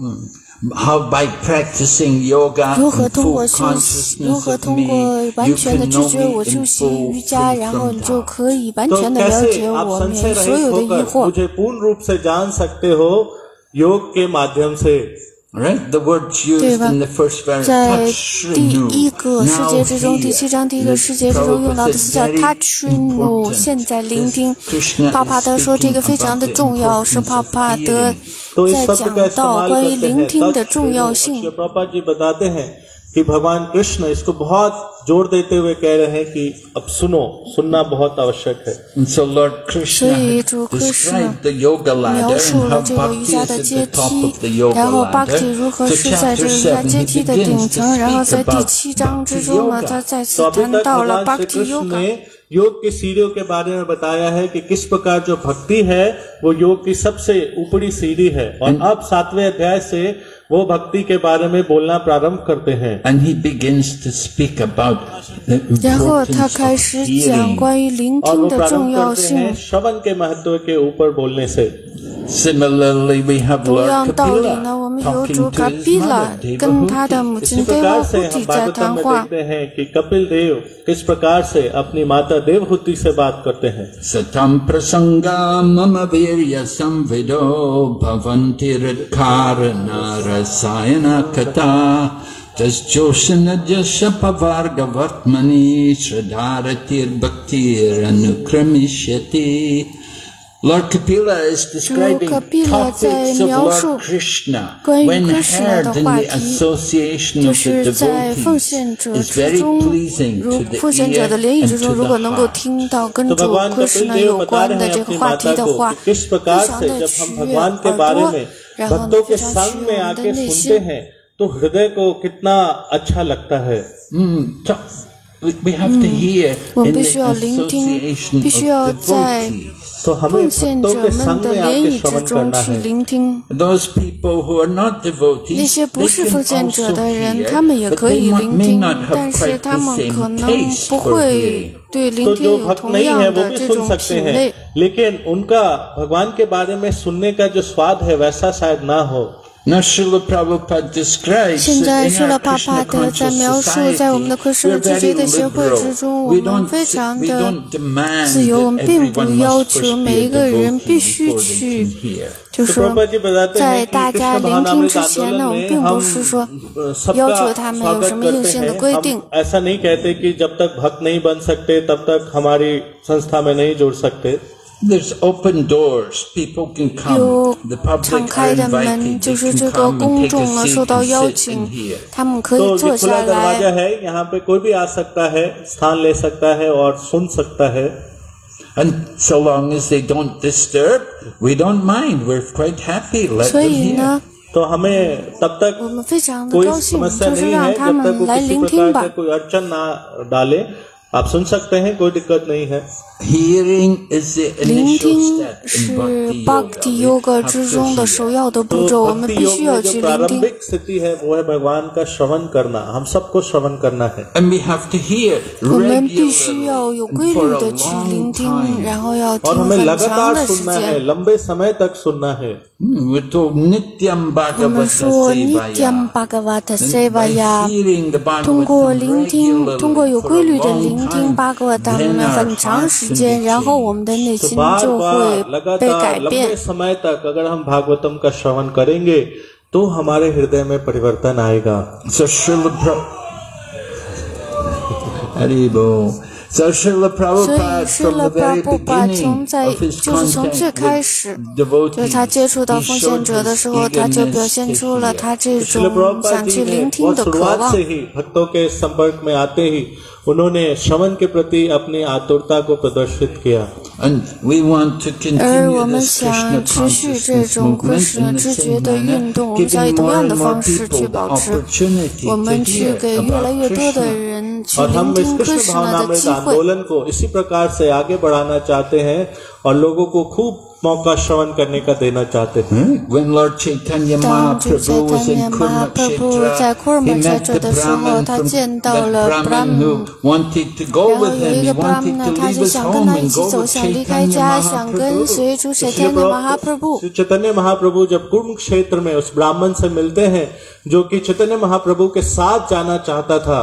How by practicing yoga 如何 and 通过 full 修习，如 consciousness 何 of 通过 me, 完 you 全的 can 知 know 觉我 me 修 in 习 full 瑜伽， free 然后 from 你就 doubt. 可以完 तो 全的了 कैसे 解 आप 我， संशय 免所 रहित 有的疑 होकर 惑。 मुझे पूर्ण रूप से जान सकते हो योग के माध्यम से। Right? The words used 对吧？ in the first verse, 在 touch 第 Shrinu. 一个世 Now 节之中， hear. 第七章第一个世节之中用到的词叫 Tachrinu， 现在聆听。帕帕德说这个非常的重要，是帕帕德 तो इस 在 शब्द 讲 का 到 इस्तेमाल 关于 करते 聆 हैं 听的 तब 重要性。 प्रभुपाद जी बताते हैं कि भगवान कृष्ण इसको बहुत जोर देते हुए कह रहे हैं कि अब सुनो, सुनना बहुत आवश्यक है। And so Lord Krishna 所以 had 主 Krishna described the yoga 描 ladder 述 and 了 how 这个瑜 bhakti 伽 is 的 at 阶 the top 梯 of the，yoga 然后 ladder. Bhakti 如何 So 是在这 chapter 个瑜伽 seven 阶 he 梯的 begins 顶 to 层，然后 speak 在第 about 七章之 bhakti 中呢，他 yoga. 再 तो 次 अभी 谈 तक 到了 भगवान Shri Bhakti Krishna Yoga。 ने योग की सीढ़ियों के बारे में बताया है कि किस प्रकार जो भक्ति है वो योग की सबसे ऊपरी सीढ़ी है, और अब सातवें अध्याय से वो भक्ति के बारे में बोलना प्रारंभ करते हैं। And he begins to speak about the 然后他 importance 开 of 始讲 hearing. 关于聆 और 听 वो 的重 प्रारंभ 要 करते 性 हैं。श्रवण के महत्व के ऊपर बोलने से। Similarly, we have 同 Lord 样道理呢， Kapila 我们有 talking 主 to 卡 his 比拉 mother 跟他的 Devahuti. 母 इसी 亲 प्रकार से हम Devahuti 在 भागवतम 谈 में 话。 देखते हैं कि कपिल देव किस प्रकार से अपनी माता देवहूति से बात करते हैं। Satam prasanga mama virya samvido bhavanti radkarana rasayana kata tas joshana jashapavarga vartmani shradharatir bhaktir anukramishati. Lord Kapila is describing Kapila topics 在 of 描述 Lord Krishna 关于 when Krishna heard 的 in 话 the 题， association 就 of the 是在奉 devotees 献者 is 之 very 中， pleasing 如 to the 奉献者 ear 的联谊 and 之中， to 如果 the 能够 heart. 听到跟 तो 主 भगवान Kapil Krishna देव 有 बता 关 रहे 的 हैं 这个 अपनी 话题 माता 的 को 话， कि किस 非 प्रकार 常 से 的 जब 取 हम 悦 भगवान के 耳 बारे 朵， में 然后 भक्तों 非 के 常取 संग 悦 में 我们的 आके 内 सुनते 心。 हैं तो हृदय को कितना अच्छा लगता है। Mm, so we, we have to hear 我 in 们 the 必须要聆听， association 必须要 of 在 devotees. तो हमें 奉献 भक्तों 者 के 们 संग 的 में 联 आके 谊之 श्रवण 中 करना 去 है। 聆听。 Those people who are not 那 devotees, 些 they 不是 can 奉献者 also 的人， hear, 他们也 but 可 they 以 not, 聆 may 听， not have 但是 quite 他 the 们可 same 能 taste 不 for 会 hearing. 对聆 तो 听 जो 有 भक्त 同 नहीं है 样 वो 的 भी 这 सुन 种 सकते 品 हैं, 味。 लेकिन उनका भगवान के बारे में सुनने का जो स्वाद है वैसा शायद ना हो। Now Srila Prabhupada describes 现 that 在 in 施 our 了帕 Krishna 帕德在 conscious 描述，在我们的 society, 克什 we 纳 are 之 very 觉的协会 liberal. 之中，我 We 们 don't, 非常 we 的 don't demand 自由，我 that 们并不 everyone 要 must 求 first 每 be 一 a 个人 devotee 必须 before they 去 can hear. 就 तो 说 प्रभुपाद जी बताते 在 हैं 大 कि 家 कृष्ण 聆听 भावनामृत 之前呢， आंदोलन 我们 में 并不 हम 是说 सबका 要求他们有 स्वागत 什么硬 करते 性的 हैं। 规定。 हम ऐसा नहीं कहते कि जब तक भक्त नहीं बन सकते तब तक हमारी संस्था में नहीं जुड़ सकते। There's open doors. People can 有 come. The public 敞 are 开的门， invited. 就 They 是 can 这个 come and 公 take a 众呢 seat 受到 and 邀 sit 请 and hear. 他们可 तो 以 ये 坐 खुला 下 दरवाजा 来。 है, यहाँ पे कोई भी आ सकता है, स्थान ले सकता है और सुन सकता है। And so long as they don't disturb, we don't mind. We're quite happy. Let 所 them 以 hear. 呢， तो हमें तब तक 我们非常的 कोई 高兴， समस्या 就是 नहीं 让 है 他 जब तक 们 वो 来 किसी 聆听 प्रकार 吧 का。कोई अड़चन ना डाले। आप सुन सकते हैं, कोई दिक्कत नहीं है। Hearing is the 聆 initial 听 step 是 in Bhakti Bhakti Yoga. Yoga 之中的首要的步骤，我们 भक्ति 必 योग 须要 में 去 जो 聆听。 प्रारंभिक स्थिति है वो है भगवान का श्रवण करना, हम सबको श्रवण करना है। And we have to hear 我们必须要 regularly 有 and 规 for 律 a 的去聆 long 听， time. 然后要 और 听 हमें 很长 लगातार 的时 सुनना है, 间。 लंबे समय तक सुनना है। Hmm, we're told Nityam 我们 Bhagavata 说 Nityam Sevaya. Bhagavata And by Sevaya， hearing the 通过 Bhagavatam 聆听，通过 regularly 有 for 规 a 律的 long 聆听 time, 巴格瓦达 then 们 our 很长 hearts 时 can 间， be 然后我 changed. 们的内 तो 心 बार 就 बार 会被 लगातार 改 लंबे 变。 समय तक अगर हम भागवतम का श्रवण करेंगे तो हमारे हृदय में परिवर्तन आएगा। So Srila Prabhupada, Haribol. So Srila 所以 Prabhupada 施 from 了 the 巴 very 布巴从 beginning 在 of his 就是从最 contact 开 with 始，就是他 devotees, 接触到 he 奉献 showed 者的 his 时候，他就表 eagerness 现 to 出了 hear. 他这 Srila 种 Prabhupada 想 जी 去 ने 聆听 बहुत 的渴 शुरुआत 望 से。ही भक्तों के संपर्क में आते ही उन्होंने श्रवण के प्रति अपनी आतुरता को प्रदर्शित किया। And we want to 而 continue 我们 this Krishna 想持续这 consciousness 种 movement Krishna in the 知觉 same 的 manner, 运动，我们想以 giving 同 more 样的 and more 方式 people 去 the 保持。 opportunity 我 to 们去 hear 给越来 about 越多的 Krishna. 人去 और 聆 हम इस 听 कृष्ण Krishna 的 भावनामृत 机会。 आंदोलन को इसी प्रकार से आगे बढ़ाना चाहते हैं और लोगों को खूब मौका श्रवण करने का देना चाहते हैं। When Lord Chaitanya 当主 Mahaprabhu was in Chaitanya Mahaprabhu 在 Kurmakshetra, Kurma he met Kshetra the 的时候， Brahmin 他 from 见到 that 了 Brahmin who Brahmin， wanted to 然 go 后 with 有 him. 一 He 个 wanted Brahmin， to 他 leave 就 his 想跟 home 他一 and 起 go 走， with 想离开 Chaitanya 家，想跟 Mahaprabhu. 随主 Shri Chaitanya Mahaprabhu。 Shri Chaitanya Mahaprabhu जब कुर्म क्षेत्र में उस ब्राह्मण से मिलते हैं जो कि चैतन्य महाप्रभु के साथ जाना चाहता था,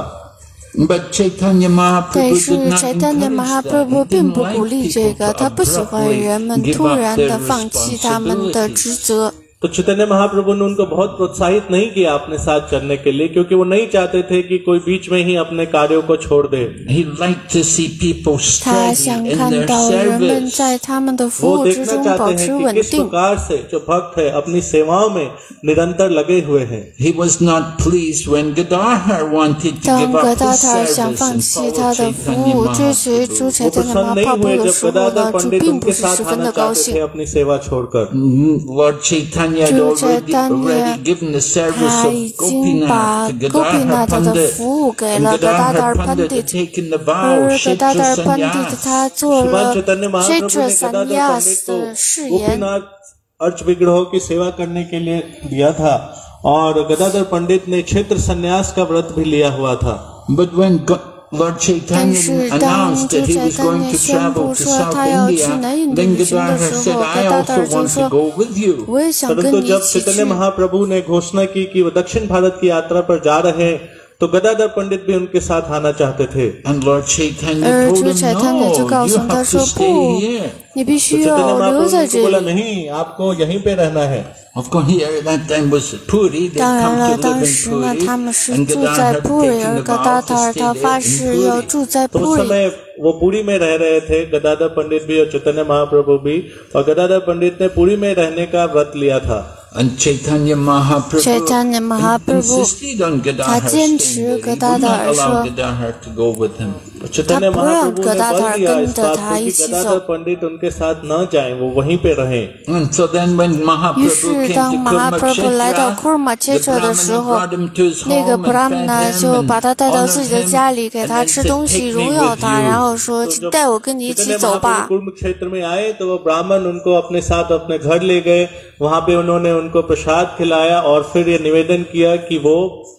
But Chaitanya 但 Mahaprabhu 是 did not Chaitanya encourage that. Mahaprabhu He 并 didn't 不鼓 like 励这 people 个， to 他不喜欢人 abruptly 们 give 突 up 然 their 的放弃他们的职 responsibilities. 责。 तो चैतन्य महाप्रभु ने उनको बहुत प्रोत्साहित नहीं किया अपने साथ चलने के लिए, क्योंकि वो नहीं चाहते थे कि कोई बीच में ही अपने कार्यों को छोड़ दे। He liked to see people 他 steady 想 in 看 their 到人们 service. 在他们的服 वो 务之 देखना 中 चाहते 保 हैं 持 कि 稳 किस 定。 प्रकार से जो भक्त है अपनी सेवाओं में निरंतर लगे हुए हैं। He was not pleased when Gadadhar wanted to 当 give 格 up 达 his 塔尔想 service 放 and 弃 follow 他的服 Chaitanya 务，追随主 Mahaprabhu. 柴 वो 特的 प्रसन्न 马 नहीं 帕布 हुए 的 जब 时候 गदाधर 呢，主 पंडित 并不 उनके 是 साथ 十分 आना 的高 चाहते 兴 थे。अपनी सेवा छोड़कर। Mm, Lord Chaitanya had 主 already, Chaitanya already given the service 他 of 已经把 Gopinath to Gopinath Gadadhar 的 Pandit. 服务给 And 了 Gadadhar Gadadhar Pandit had Pandit， taken the vow 而 of Kshetra Gadadhar Pandit 他 Sannyas. 做 भगवान 了 चैतन्य महाप्रभु Kshetra ने गदाधर पंडित Sannyas को 的誓言。 Gopinath urge विग्रहों की सेवा करने के लिए दिया था और गदाधर पंडित ने क्षेत्र संन्यास का व्रत भी लिया हुआ था। But when God, Lord 但 Chaitanya 是当 announced 主 that he 柴 was 丹 going 也 to 宣 travel 布 to 说 South 他要去 India, 南印度 then 旅行的 Gadadhar 时 said, 候， I 格达达 also 尔就 want to 说 go with you. 我也想跟 परंतु 你一 जब 起 चैतन्य 去。 महाप्रभु ने घोषणा की कि वो दक्षिण भारत की यात्रा पर जा रहे हैं, तो गदाधर पंडित भी उनके साथ आना चाहते थे। And Lord Chaitanya 而 told 主 him, 柴丹也就 no, 告 you 诉他 have to 说 stay 不， here. 你必 तो 须 चैतन्य 要留 महाप्रभु 在 ने उनको 这 बोला 里。 नहीं, आपको यहीं पे रहना है। Of course, here at that time was Puri. They 当然 come 了， to 当 live 时 in 呢， Puri, 他们是 and 住在 Gadadhar had 布里， taken 而 the 格 vow 达 to 塔尔 stay 他 there 发 in 誓要 Puri. 住在 तो 布 उस 里。 समय वो पुरी में रह रहे थे, गदाधर पंडित भी और चैतन्य महाप्रभु भी, और गदाधर पंडित ने पुरी में रहने का व्रत लिया था। And Chaitanya Mahaprabhu Chaitanya Mahaprabhu insisted on 他 Gadadhar 坚 staying 持 there. He 格 would 达达 not 尔 allow 说， Gadadhar to go with him. चैतन्य 他不让 महाप्रभु 格 ने 达达 बल 尔 दिया 跟 इस 着 बात 他 को 一 कि 起 गदाधर 走。 पंडित उनके साथ न जाएं, वो वहीं पे रहें। And so then when 于 Mahaprabhu 是 came 当 to 马哈 Kurmakshetra, 来到库尔马 the 切车的时 Brahmana 候， brought him to his 那个 home 布拉 and 姆 fed 呢 him 就 and 把他带到 honored 自己的 him 家里，给 and 他 then 吃 said, 东西， take me 荣耀 with 他，然 you. 后说 तो जब 带我跟你一起 चैतन्य 走 महाप्रभु 吧。 कुर्म क्षेत्र में आए तो वो ब्राह्मण उनको अपने साथ अपने घर ले गए। वहां पे उन्होंने उनको प्रसाद खिलाया और फिर ये निवेदन किया कि वो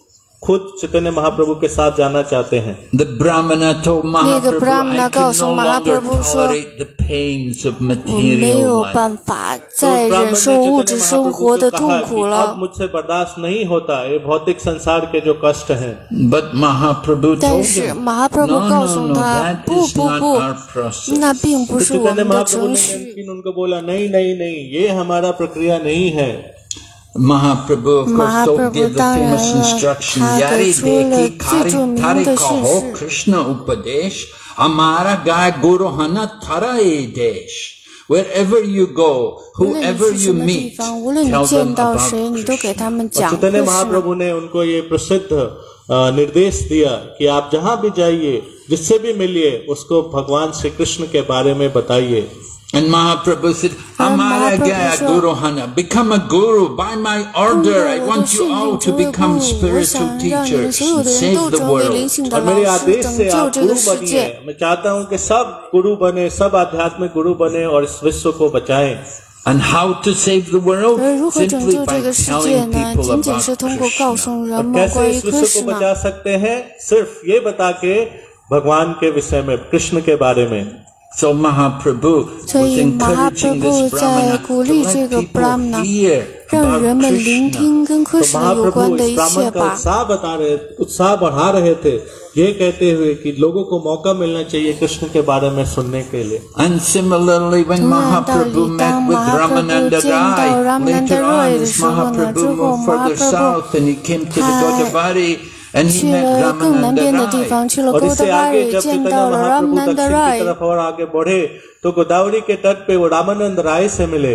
खुद चैतन्य महाप्रभु के साथ जाना चाहते हैं। The Brahmana told 那个 Mahaprabhu, Brahmana I 告 can 诉 no longer Mahaprabhu 说， tolerate the pains of 我没 material 有 life. 办法 तो 再 ब्राह्मण 忍 ने 受物 चैतन्य 质生 महाप्रभु 活 को 的 कहा 痛苦 कि 了 अब。मुझसे बर्दाश्त नहीं होता ये भौतिक संसार के जो कष्ट हैं। But Mahaprabhu 但 told 是 him, 马哈普 no, 告 no, 诉 no, 他， that 不 is 不 not 不， our process. 那并不 तो 是我 चैतन्य 们的 महाप्रभु 程 ने 序。 लेकिन उनको बोला नहीं नहीं नहीं, ये हमारा प्रक्रिया नहीं है। Mahaprabhu, of course, Mahaprabhu don't give the 当然 famous 了， instruction, 他给 Yari 出了 deki 最著 kari 名 tari 的训 kaho 示。 Krishna upadesh, amara gai guru hana tarae desh. Wherever you go, 无论你 whoever 去什 you 么地 meet, 方，无论你 tell 见 them 到 about 谁，你都给 Krishna. 他们 और 讲 चैतन्य 故事。 महाप्रभु ने उनको ये प्रसिद्ध अ, निर्देश दिया कि आप जहां भी जाइए, जिससे भी मिलिए, उसको भगवान श्री कृष्ण के बारे में बताइए। And Mahaprabhu said, Amara gaya Guru Hana, become a guru by my order. I want you all to become spiritual teachers and save the world. और मेरे आदेश से आप गुरु बनिए. मैं चाहता हूँ कि सब गुरु बने, सब आध्यात्मिक गुरु बने और इस विश्व को बचाएं. And how to save the world? Simply by telling people about Krishna. कैसे इस विश्व को बचा सकते हैं? सिर्फ ये बता के भगवान के विषय में, कृष्ण के बारे में. So Mahaprabhu was encouraging this Brahmana to let people hear about Krishna. तो महाप्रभु इस ब्राह्मण का उत्साह बता रहे, उत्साह बढ़ा रहे थे, ये कहते हुए कि लोगों को मौका मिलना चाहिए कृष्ण के बारे में सुनने के लिए. And similarly, when Mahaprabhu met with Ramananda Rai, later on as Mahaprabhu moved further south and he came to the Godavari, and he met Ramananda Rai. और इससे आगे जब चैतन्य महाप्रभु दक्षिण की तरफ और आगे बढ़े तो गोदावरी के तट पे वो रामानंद राय से मिले.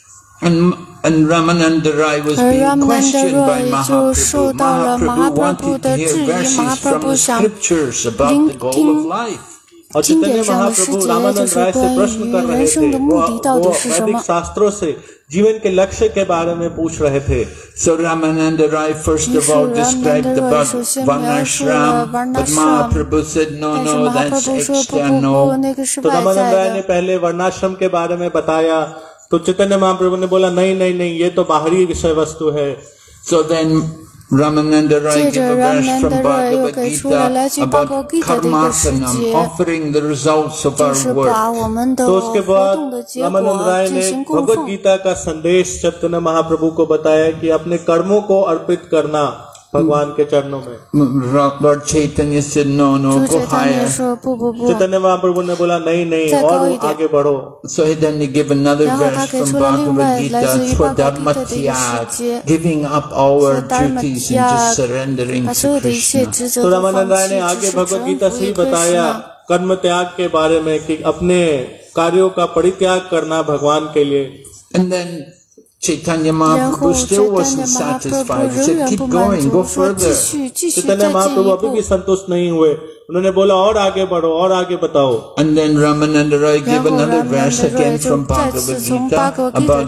And, and Ramananda Rai was being questioned by Mahaprabhu. Mahaprabhu wanted to hear verses from the scriptures about the goal of life. और चैतन्य महाप्रभु रामानंद राय से प्रश्न कर रहे थे, वो, वो वैदिक शास्त्रों से जीवन के लक्ष्य के बारे में पूछ रहे थे. So Ramananda Rai first of all described the Varnashram, but Mahaprabhu said no, no, that's external. तो रामानंद राय ने पहले वर्णाश्रम के बारे में बताया, तो चैतन्य महाप्रभु ने बोला नहीं नहीं नहीं, ये तो बाहरी विषय वस्तु है. So then Ramananda Rai gave a verse from Bhagavad Gita about karmarpanam, offering the results of our work. तो उसके बाद रामानंद राय ने भगवद गीता का संदेश चैतन्य महाप्रभु को बताया कि अपने कर्मों को अर्पित करना भगवान के चरणों में. Lord Chaitanya said no, no, go higher. Chaitanya Mahaprabhu ने बोला नहीं नहीं, और आगे बढ़ो. So he then he gave another verse from Bhagavad Gita, Swadharmatyag, giving up our duties and just surrendering to Krishna. तो रामानंद राय ने आगे भगवद गीता से ही बताया कर्म त्याग के बारे में कि अपने कार्यों का परित्याग करना भगवान के लिए. And then Chaitanya Mahaprabhu still wasn't satisfied. He said, keep going, go further. Chaitanya Mahaprabhu अभी भी संतुष्ट नहीं हुए. उन्होंने बोला और आगे बढ़ो, और आगे बताओ. And then Ramananda Rai gave another verse again from Bhagavad Gita about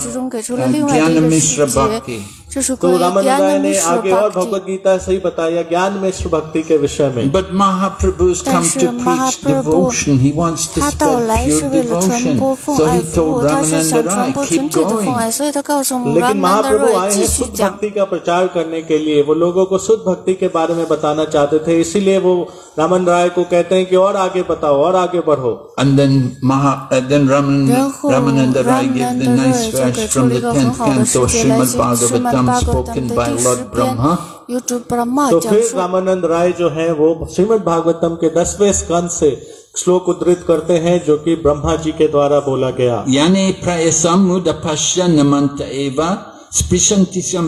Jnana Mishra Bhakti. तो रामानंद राय ने आगे और भगवद गीता से ही बताया ज्ञान मिश्र भक्ति के विषय में. But Mahaprabhu's come to preach devotion. He wants to spread pure devotion. So he told Ramananda Rai, keep going. लेकिन महाप्रभु आए हैं शुद्ध भक्ति का प्रचार करने के लिए. वो लोगों को शुद्ध भक्ति के बारे में बताना चाहते थे, इसीलिए वो रामानंद राय को कहते हैं कि और आगे बताओ, और आगे बढ़ो. And then Maha, uh, then Raman, Ramananda Rai gave the nice verse from the tenth canto Srimad Bhagavatam spoken by Lord Brahma. तो फिर रामानंद राय जो है वो श्रीमद् भागवतम के दसवें स्कंद से श्लोक उद्धृत करते हैं जो कि ब्रह्मा जी के द्वारा बोला गया. याने प्रायसम मुदपश्य नमन्त एवा स्पृशन्तिसम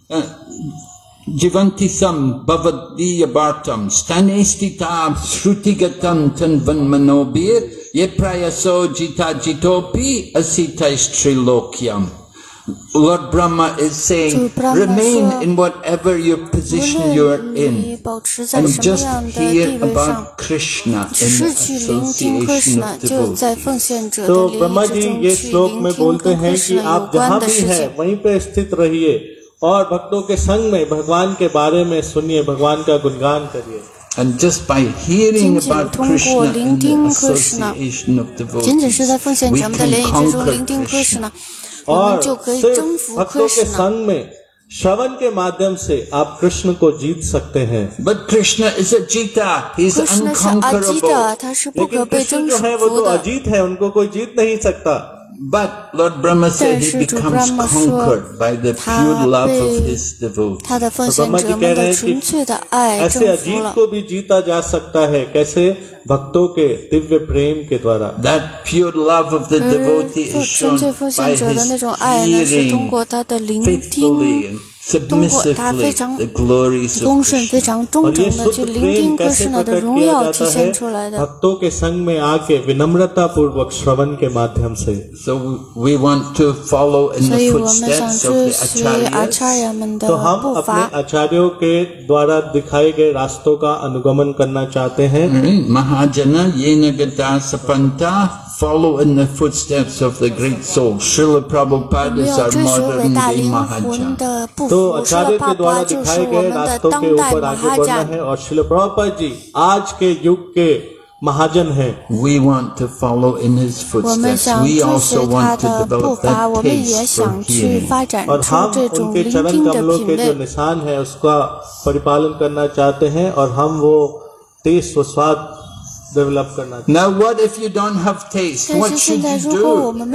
जीवन्तिसम भवदीयवार्तम stane stita shrutigatam tanvan manobir ye prayaso jita jitopi asitais trilokyam. Lord Brahma is saying, remain in whatever your position you are in and just hear about Krishna in the association of devotees. तो ब्रह्मा जी ये श्लोक में बोलते हैं कि आप जहाँ भी हैं वहीं पे स्थित रहिए और भक्तों के संग में भगवान के बारे में सुनिए, भगवान का गुणगान करिए. And just by hearing about Krishna in the association of devotees, we can conquer Krishna. और सिर्फ भक्तों के संग में श्रवण के माध्यम से आप कृष्ण को जीत सकते हैं. But Krishna is a Jita, he is unconquerable. लेकिन कृष्ण जो है वो तो अजीत है, उनको कोई जीत नहीं सकता. But Lord Brahma said he becomes conquered by the pure love of his devotees. Brahma ji कह रहे हैं कि ऐसे अजीत को भी जीता जा सकता है, कैसे? भक्तों के दिव्य प्रेम के द्वारा. That pure love of the devotee is shown by his hearing faithfully and submissively the glories of Krishna. और ये शुद्ध प्रेम कैसे प्रकट किया जाता है? भक्तों के संग में आके विनम्रता पूर्वक श्रवण के माध्यम से. So we want to follow in the footsteps of the acharyas. तो हम अपने आचार्यों के द्वारा दिखाए गए रास्तों का अनुगमन करना चाहते हैं. Mahajana yena gata sapanta, follow in the footsteps of the great souls. Srila Prabhupada is our modern day Mahajana. तो आचार्य के द्वारा दिखाए गए रास्तों के ऊपर आगे बढ़ना है और श्रील प्रभुपाद जी आज के युग के महाजन हैं. We want to follow in his footsteps. We also want to develop that taste for hearing. और हम उनके चरण कमलों के जो निशान है उसका परिपालन करना चाहते हैं और हम वो टेस्ट व स्वाद डेवलप करना. Now what if you don't have taste? What should you do?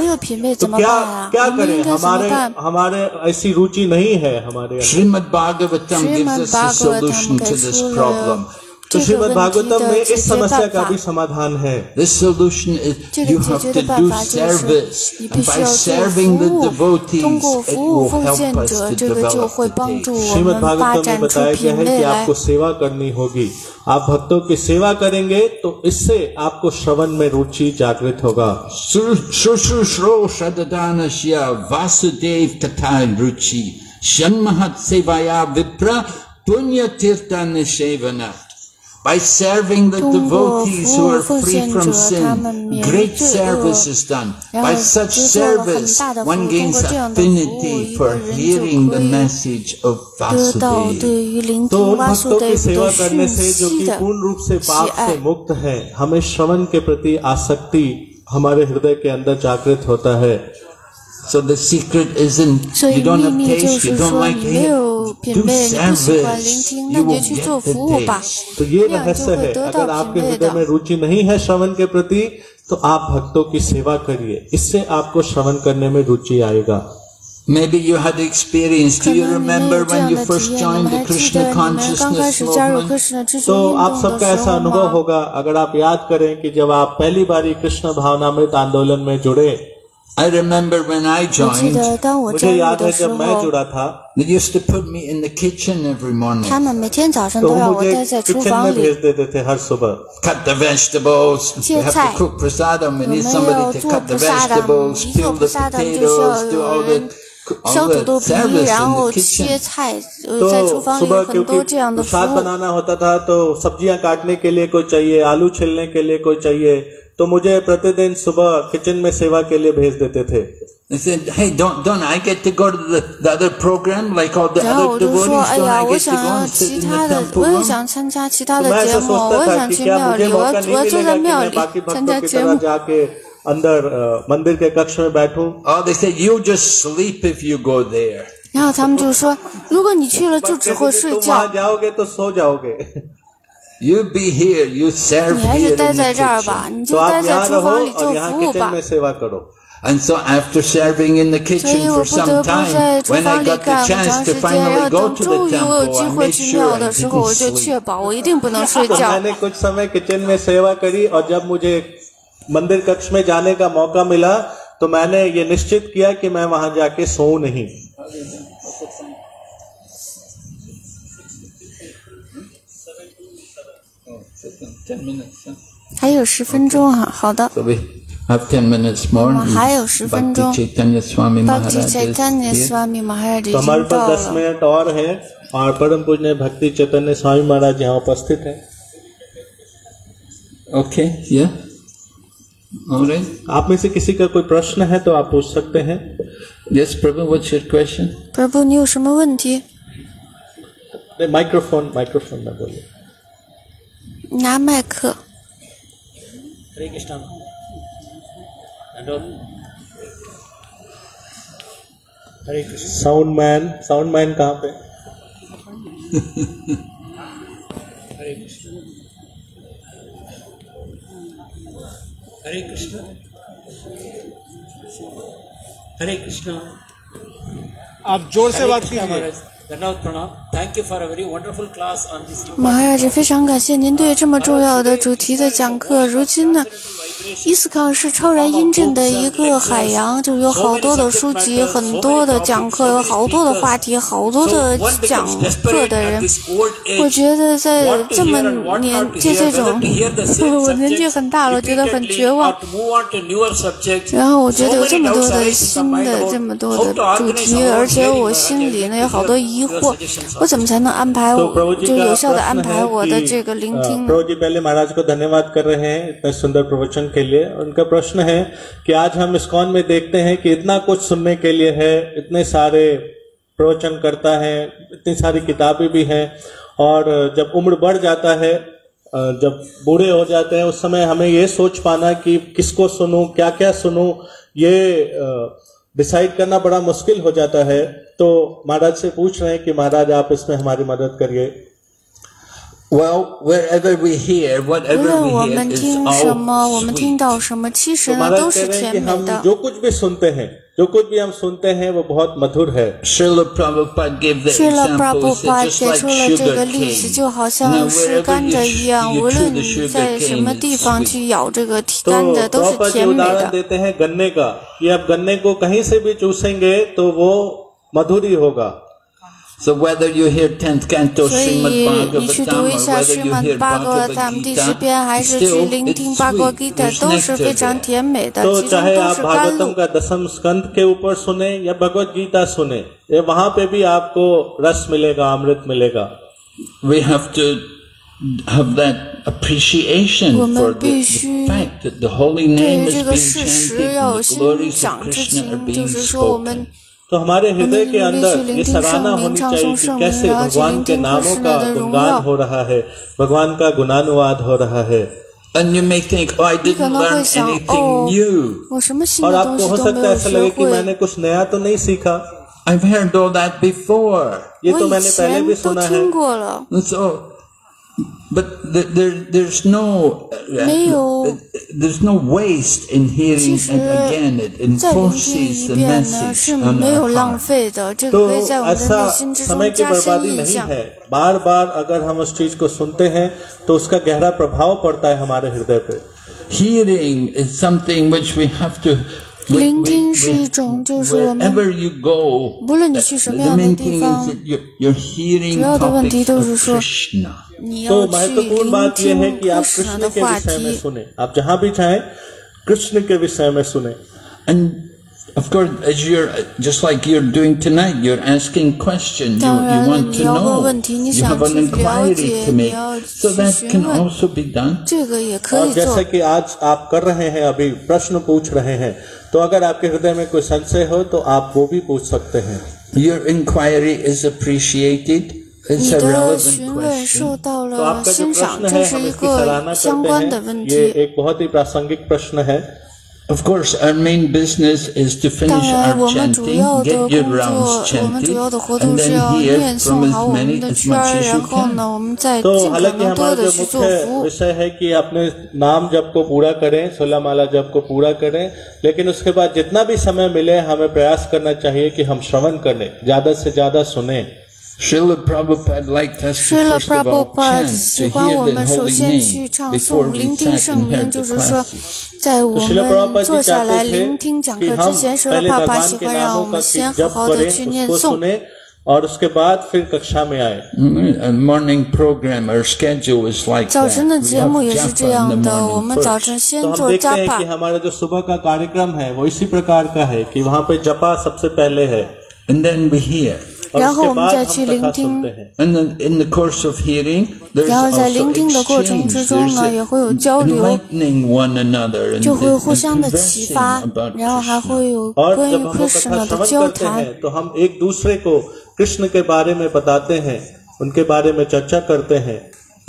तो क्या क्या करें? हमारे हमारे ऐसी रुचि नहीं है हमारे. Srimad Bhagavatam gives us a solution to this problem. तो श्रीमद् भागवतम में इस समस्या का भी समाधान है. The solution is you have to do service, and by serving the devotees, it will help us to develop the taste. Shrimad Bhagavatam में बताया गया है कि आपको सेवा करनी होगी. आप भक्तों की सेवा करेंगे तो इससे आपको श्रवण में रुचि जागृत होगा. Shrushrushro Shadadanasya Vasudev Tathai Ruchi Shanmahat Sevaya Vipra Punya Tirtha Nishevana. By serving the devotees who are free from sin, great service is done. By such service, one gains affinity for hearing the message of Vasudeva. तो उन भक्तों की सेवा करने से जो कि पूर्ण रूप से पाप से मुक्त है, हमें श्रवण के प्रति आसक्ति हमारे हृदय के अंदर जागृत होता है. So the secret isn't you don't have taste, you don't like it, do service, you will get the taste. तो ये रहस्य है. अगर आपके हृदय में रुचि नहीं है श्रवण के प्रति तो आप भक्तों की सेवा करिए, इससे आपको श्रवण करने में रुचि आएगा. Maybe you had experience. Do you remember when you first joined the Krishna consciousness movement? तो आप सबका ऐसा अनुभव होगा अगर आप याद करें कि जब आप पहली बारी कृष्ण भावनामृत आंदोलन में जुड़े. I remember when I joined, मुझे याद है जब मैं जुड़ा था, they used to put me in the kitchen every morning. तो मुझे किचन में भेज देते थे हर सुबह. Cut the vegetables. We have to cook prasadam. We need somebody to cut the vegetables, peel the potatoes, do all the all the service in the kitchen. तो सुबह क्योंकि प्रसाद बनाना होता था तो सब्जियां काटने के लिए कोई चाहिए, आलू छिलने के लिए कोई चाहिए, तो मुझे प्रतिदिन सुबह किचन में सेवा के लिए भेज देते थे. They said, "Hey, don't don't I get to go to the, the other program like all the other devotees? Don't I get to go and sit in the temple room?" तो मैं ऐसा सोचता था कि क्या मुझे मौका नहीं मिलेगा कि मैं बाकी भक्तों की तरह जाके अंदर मंदिर के कक्ष में बैठूं. Oh, they said, "You just sleep if you go there." 然后他们就说，如果你去了就只会睡觉。 वहाँ जाओगे तो सो जाओगे. You be here, you serve here in the kitchen. तो आप यहाँ रहो और यहाँ किचन में सेवा करो. And so after serving in the kitchen for some time, when I got the chance to finally go to the temple, I made sure I didn't sleep. तो मैंने कुछ समय किचन में सेवा करी और जब मुझे मंदिर कक्ष में जाने का मौका मिला तो मैंने ये निश्चित किया कि मैं वहां जाके सोऊं नहीं. Ten minutes. 还有十分钟哈，好的。 So we have ten minutes more. 我们还有十分钟。 Bhakti Chaitanya Swami Maharaj Bhakti Chaitanya Swami Maharaj 已 तो 经 हमारे 到 पास दस 了。 मिनट और है और परम पूज्य भक्ति चैतन्य स्वामी महाराज यहाँ उपस्थित हैं. Okay, yeah. All right. आप में से किसी का कोई प्रश्न है तो आप पूछ सकते हैं. Yes, Prabhu, what's your question? प्रभु你有什么问题？ माइक्रोफोन माइक्रोफोन में बोलिए. 拿麦克。 Hare Krishna. Hare Krishna. Sound man sound man कहाँ पे? हरे कृष्ण. हरे कृष्ण. हरे कृष्ण. आप जोर से बात कीजिए. 马哈拉吉，非常感谢您对这么重要的主题的讲课。如今呢，伊斯康是超然印证的一个海洋，就有好多的书籍，很多的讲课，有好多的话题，好多的讲课的人。我觉得在这么年纪这种，我年纪很大了，觉得很绝望。然后我觉得有这么多的新的这么多的主题，而且我心里呢有好多疑惑，我怎么才能安排我就有效的安排我的这个聆听呢？ प्रभु जी पहले महाराज को धन्यवाद कर रहे हैं इतने सुंदर प्रवचन के लिए। उनका प्रश्न है कि आज हम इस्कॉन में देखते हैं कि इतना कुछ सुनने के लिए है, इतने सारे प्रवचन करता है, इतनी सारी किताबें भी हैं, और जब उम्र बढ़ जाता है, जब बूढ़े हो जाते हैं, उस समय हमें ये सोच पाना कि किसको सुनूं, क्या क्या सुनूं, ये डिसाइड करना बड़ा मुश्किल हो जाता है। तो महाराज से पूछ रहे हैं कि महाराज आप इसमें हमारी मदद करिए। Well, wherever we hear, whatever we hear is all sweet. तो महाराज कह रहे हैं कि हम जो कुछ भी सुनते हैं, जो कुछ भी हम सुनते हैं वो बहुत मधुर है। Srila Prabhupada gave the example, just like sugar cane. Now wherever you, you chew the sugar cane, it's sweet. तो प्रभुपाद जी उदाहरण देते हैं गन्ने का, कि आप गन्ने को कहीं से भी चूसेंगे तो वो मधुर ही होगा। So whether you hear tenth canto Srimad Bhagavatam or whether you hear Bhagavad Gita, still it's sweet, there's nectar there. तो चाहे आप भागवतम का दसम स्कंद के ऊपर सुने या भगवद गीता सुने, ये वहाँ पे भी आपको रस मिलेगा, अमृत मिलेगा। We have to have that appreciation for the, the fact that the holy name is being chanted and the glories of Krishna are being spoken. तो हमारे हृदय के अंदर ये सराहना होनी चाहिए कि कैसे भगवान के नामों का गुणगान हो रहा है, भगवान का गुणानुवाद हो रहा है। And you may think, oh, I didn't learn anything new. और आपको हो सकता है ऐसा लगे कि मैंने कुछ नया तो नहीं सीखा। I've heard all that before. ये तो मैंने पहले भी सुना है। So, but there, there's no, uh, there's no waste in hearing and again. It enforces the message on our heart. तो ऐसा समय की बर्बादी नहीं है। बार बार अगर हम उस चीज को सुनते हैं तो उसका गहरा प्रभाव पड़ता है हमारे हृदय पे। Hearing is something which we have to. 聆听是一种，就是我们无论你去什么样的地方，主要的问题都是说。 तो महत्वपूर्ण बात यह है कि आप कृष्ण के विषय में सुने, आप जहाँ भी चाहें कृष्ण के विषय में सुने। And of course, as you're just like you're doing tonight, you're asking questions. You, you want to know. You have an inquiry to make, so that can also be done. और जैसे कि आज आप कर रहे हैं, अभी प्रश्न पूछ रहे हैं, तो अगर आपके हृदय में कोई संशय हो तो आप वो भी पूछ सकते हैं। Your inquiry is appreciated. 你的询问受到了欣赏，这是一个相关的问题。 ये एक बहुत ही प्रासंगिक प्रश्न है। Of course, our main business is to finish our chanting, get your rounds chanted, and then hear from as many as much as you can. तो हालांकि हमारा जो मुख्य विषय है कि अपने नाम जप को पूरा करें, सोलह माला जप को पूरा करें, लेकिन उसके बाद जितना भी समय मिले हमें प्रयास करना चाहिए कि हम श्रवण करें, ज्यादा से ज्यादा सुने। Srila Prabhupada liked us to first of all chant, to hear the holy name before we sat and heard the classes. 在我们坐下来聆听讲课之前，舍利帕帕喜欢让我们先好好的去念诵。 और उसके बाद फिर कक्षा में आए। A morning program or schedule is like that. 早晨的节目也是这样的，我们早晨先做 japa。तो हम देखते हैं कि हमारा जो सुबह का कार्यक्रम है वो इसी प्रकार का है कि वहाँ पे जपा सबसे पहले है। And then we hear. 然后我们再去聆听。 And then in the course of hearing, there's 然后在 also 聆听的过程之中呢，也会有交流， enlightening one another, and 就会互相的 and 启发， conversing about 然后还 Krishna. 会有 और 关于 जब हम लोग Krishna कथा 的 श्रवण 交 करते 谈。 हैं तो हम एक दूसरे को कृष्ण के बारे में बताते हैं, उनके बारे में चर्चा करते हैं।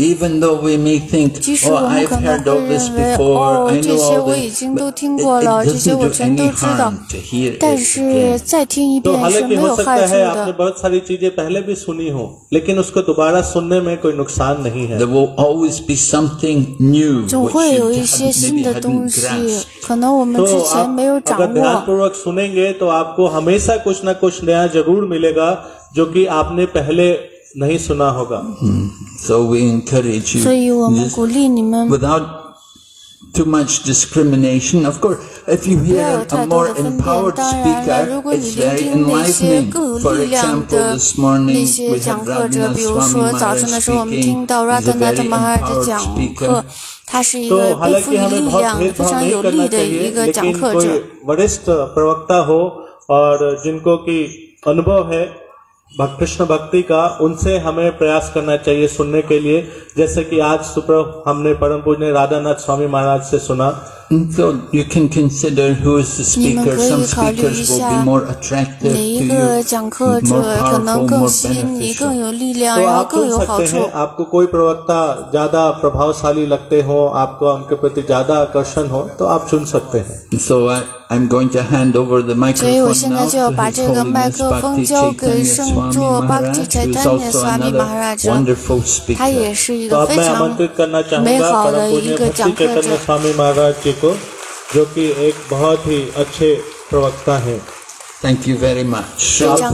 Even though we may think, oh, I've heard all this before, I know all this, but it, it doesn't do any harm to hear it again. तो हालांकि हो सकता है आपने बहुत सारी चीजें पहले भी सुनी हो, लेकिन उसको दोबारा सुनने में कोई नुकसान नहीं है. There will always be something new which you maybe hadn't grasped. तो अगर ध्यानपूर्वक सुनेंगे तो आपको हमेशा कुछ न कुछ नया जरूर मिलेगा जो कि आपने पहले नहीं सुना होगा. Hmm. So we encourage you just, without too much discrimination. Of course, if you hear a, a more empowered speaker, it's very enlivening. For example, this morning we had Radhanath Swami Maharaj speaking. He's a very empowered speaker. तो हालांकि हमें बहुत भेदभाव नहीं करना चाहिए, लेकिन कोई वरिष्ठ प्रवक्ता हो और जिनको की अनुभव है कृष्ण भक्ति का, उनसे हमें प्रयास करना चाहिए सुनने के लिए, जैसे कि आज सुप्रभात हमने परम पूज्य राधानाथ स्वामी महाराज से सुना. So you can consider who is the speaker. Some speakers will be more attractive to you, more powerful, more beneficial. तो आप सुन सकते हैं, आपको कोई प्रवक्ता ज्यादा प्रभावशाली लगते हो, आपको उनके प्रति ज्यादा आकर्षण हो, तो आप सुन सकते हैं. So I, I'm going to hand over the microphone now to His Holiness Bhakti Chaitanya Swami Maharaj, who is also another wonderful speaker. तो अब मैं आमंत्रित करना चाहूँगा परम पूज्य भक्ति चैतन्य स्वामी महाराज जी को, जो कि एक बहुत ही अच्छे प्रवक्ता हैं. Thank you very much. Shila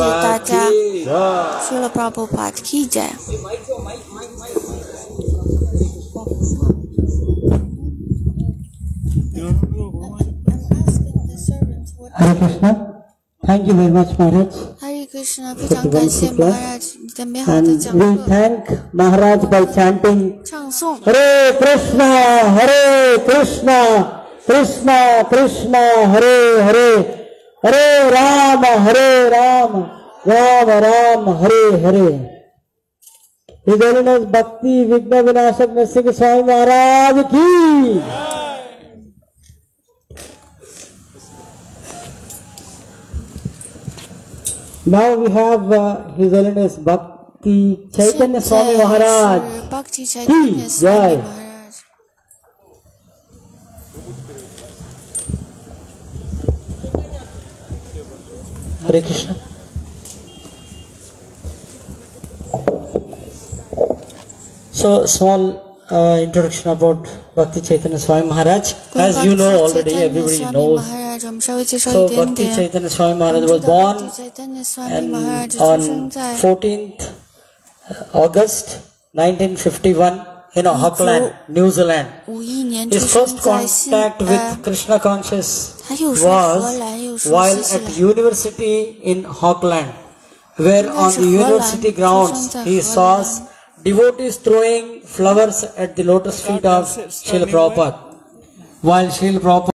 Prabhupada ki jai. Hare Krishna. Thank you very much, Maharaj. Hare Krishna. 非常感谢 Maharaj 你的美好的讲课。 And we thank Maharaj by chanting 唱诵 Hare Krishna, Hare Krishna, Krishna Krishna, Hare Hare, Hare Rama, Hare Rama, Rama Rama, Hare Hare. His Holiness Bhakti Vigna Vinashak Nrsimha Swami Maharaj ki. Now we have uh, His Holiness Bhakti Chaitanya Swami Maharaj. Bhakti Chaitanya Swami Maharaj. Hare Krishna. So, small uh, introduction about Bhakti Chaitanya Swami Maharaj. As you know already, everybody knows. So, Bhakti Chaitanya Swami Maharaj was born and on fourteenth August nineteen fifty-one in Auckland, New Zealand. His first contact with Krishna conscious was while at university in Auckland, where on the university grounds he saw devotees throwing flowers at the lotus feet of Srila Prabhupada. While Srila Prabhupada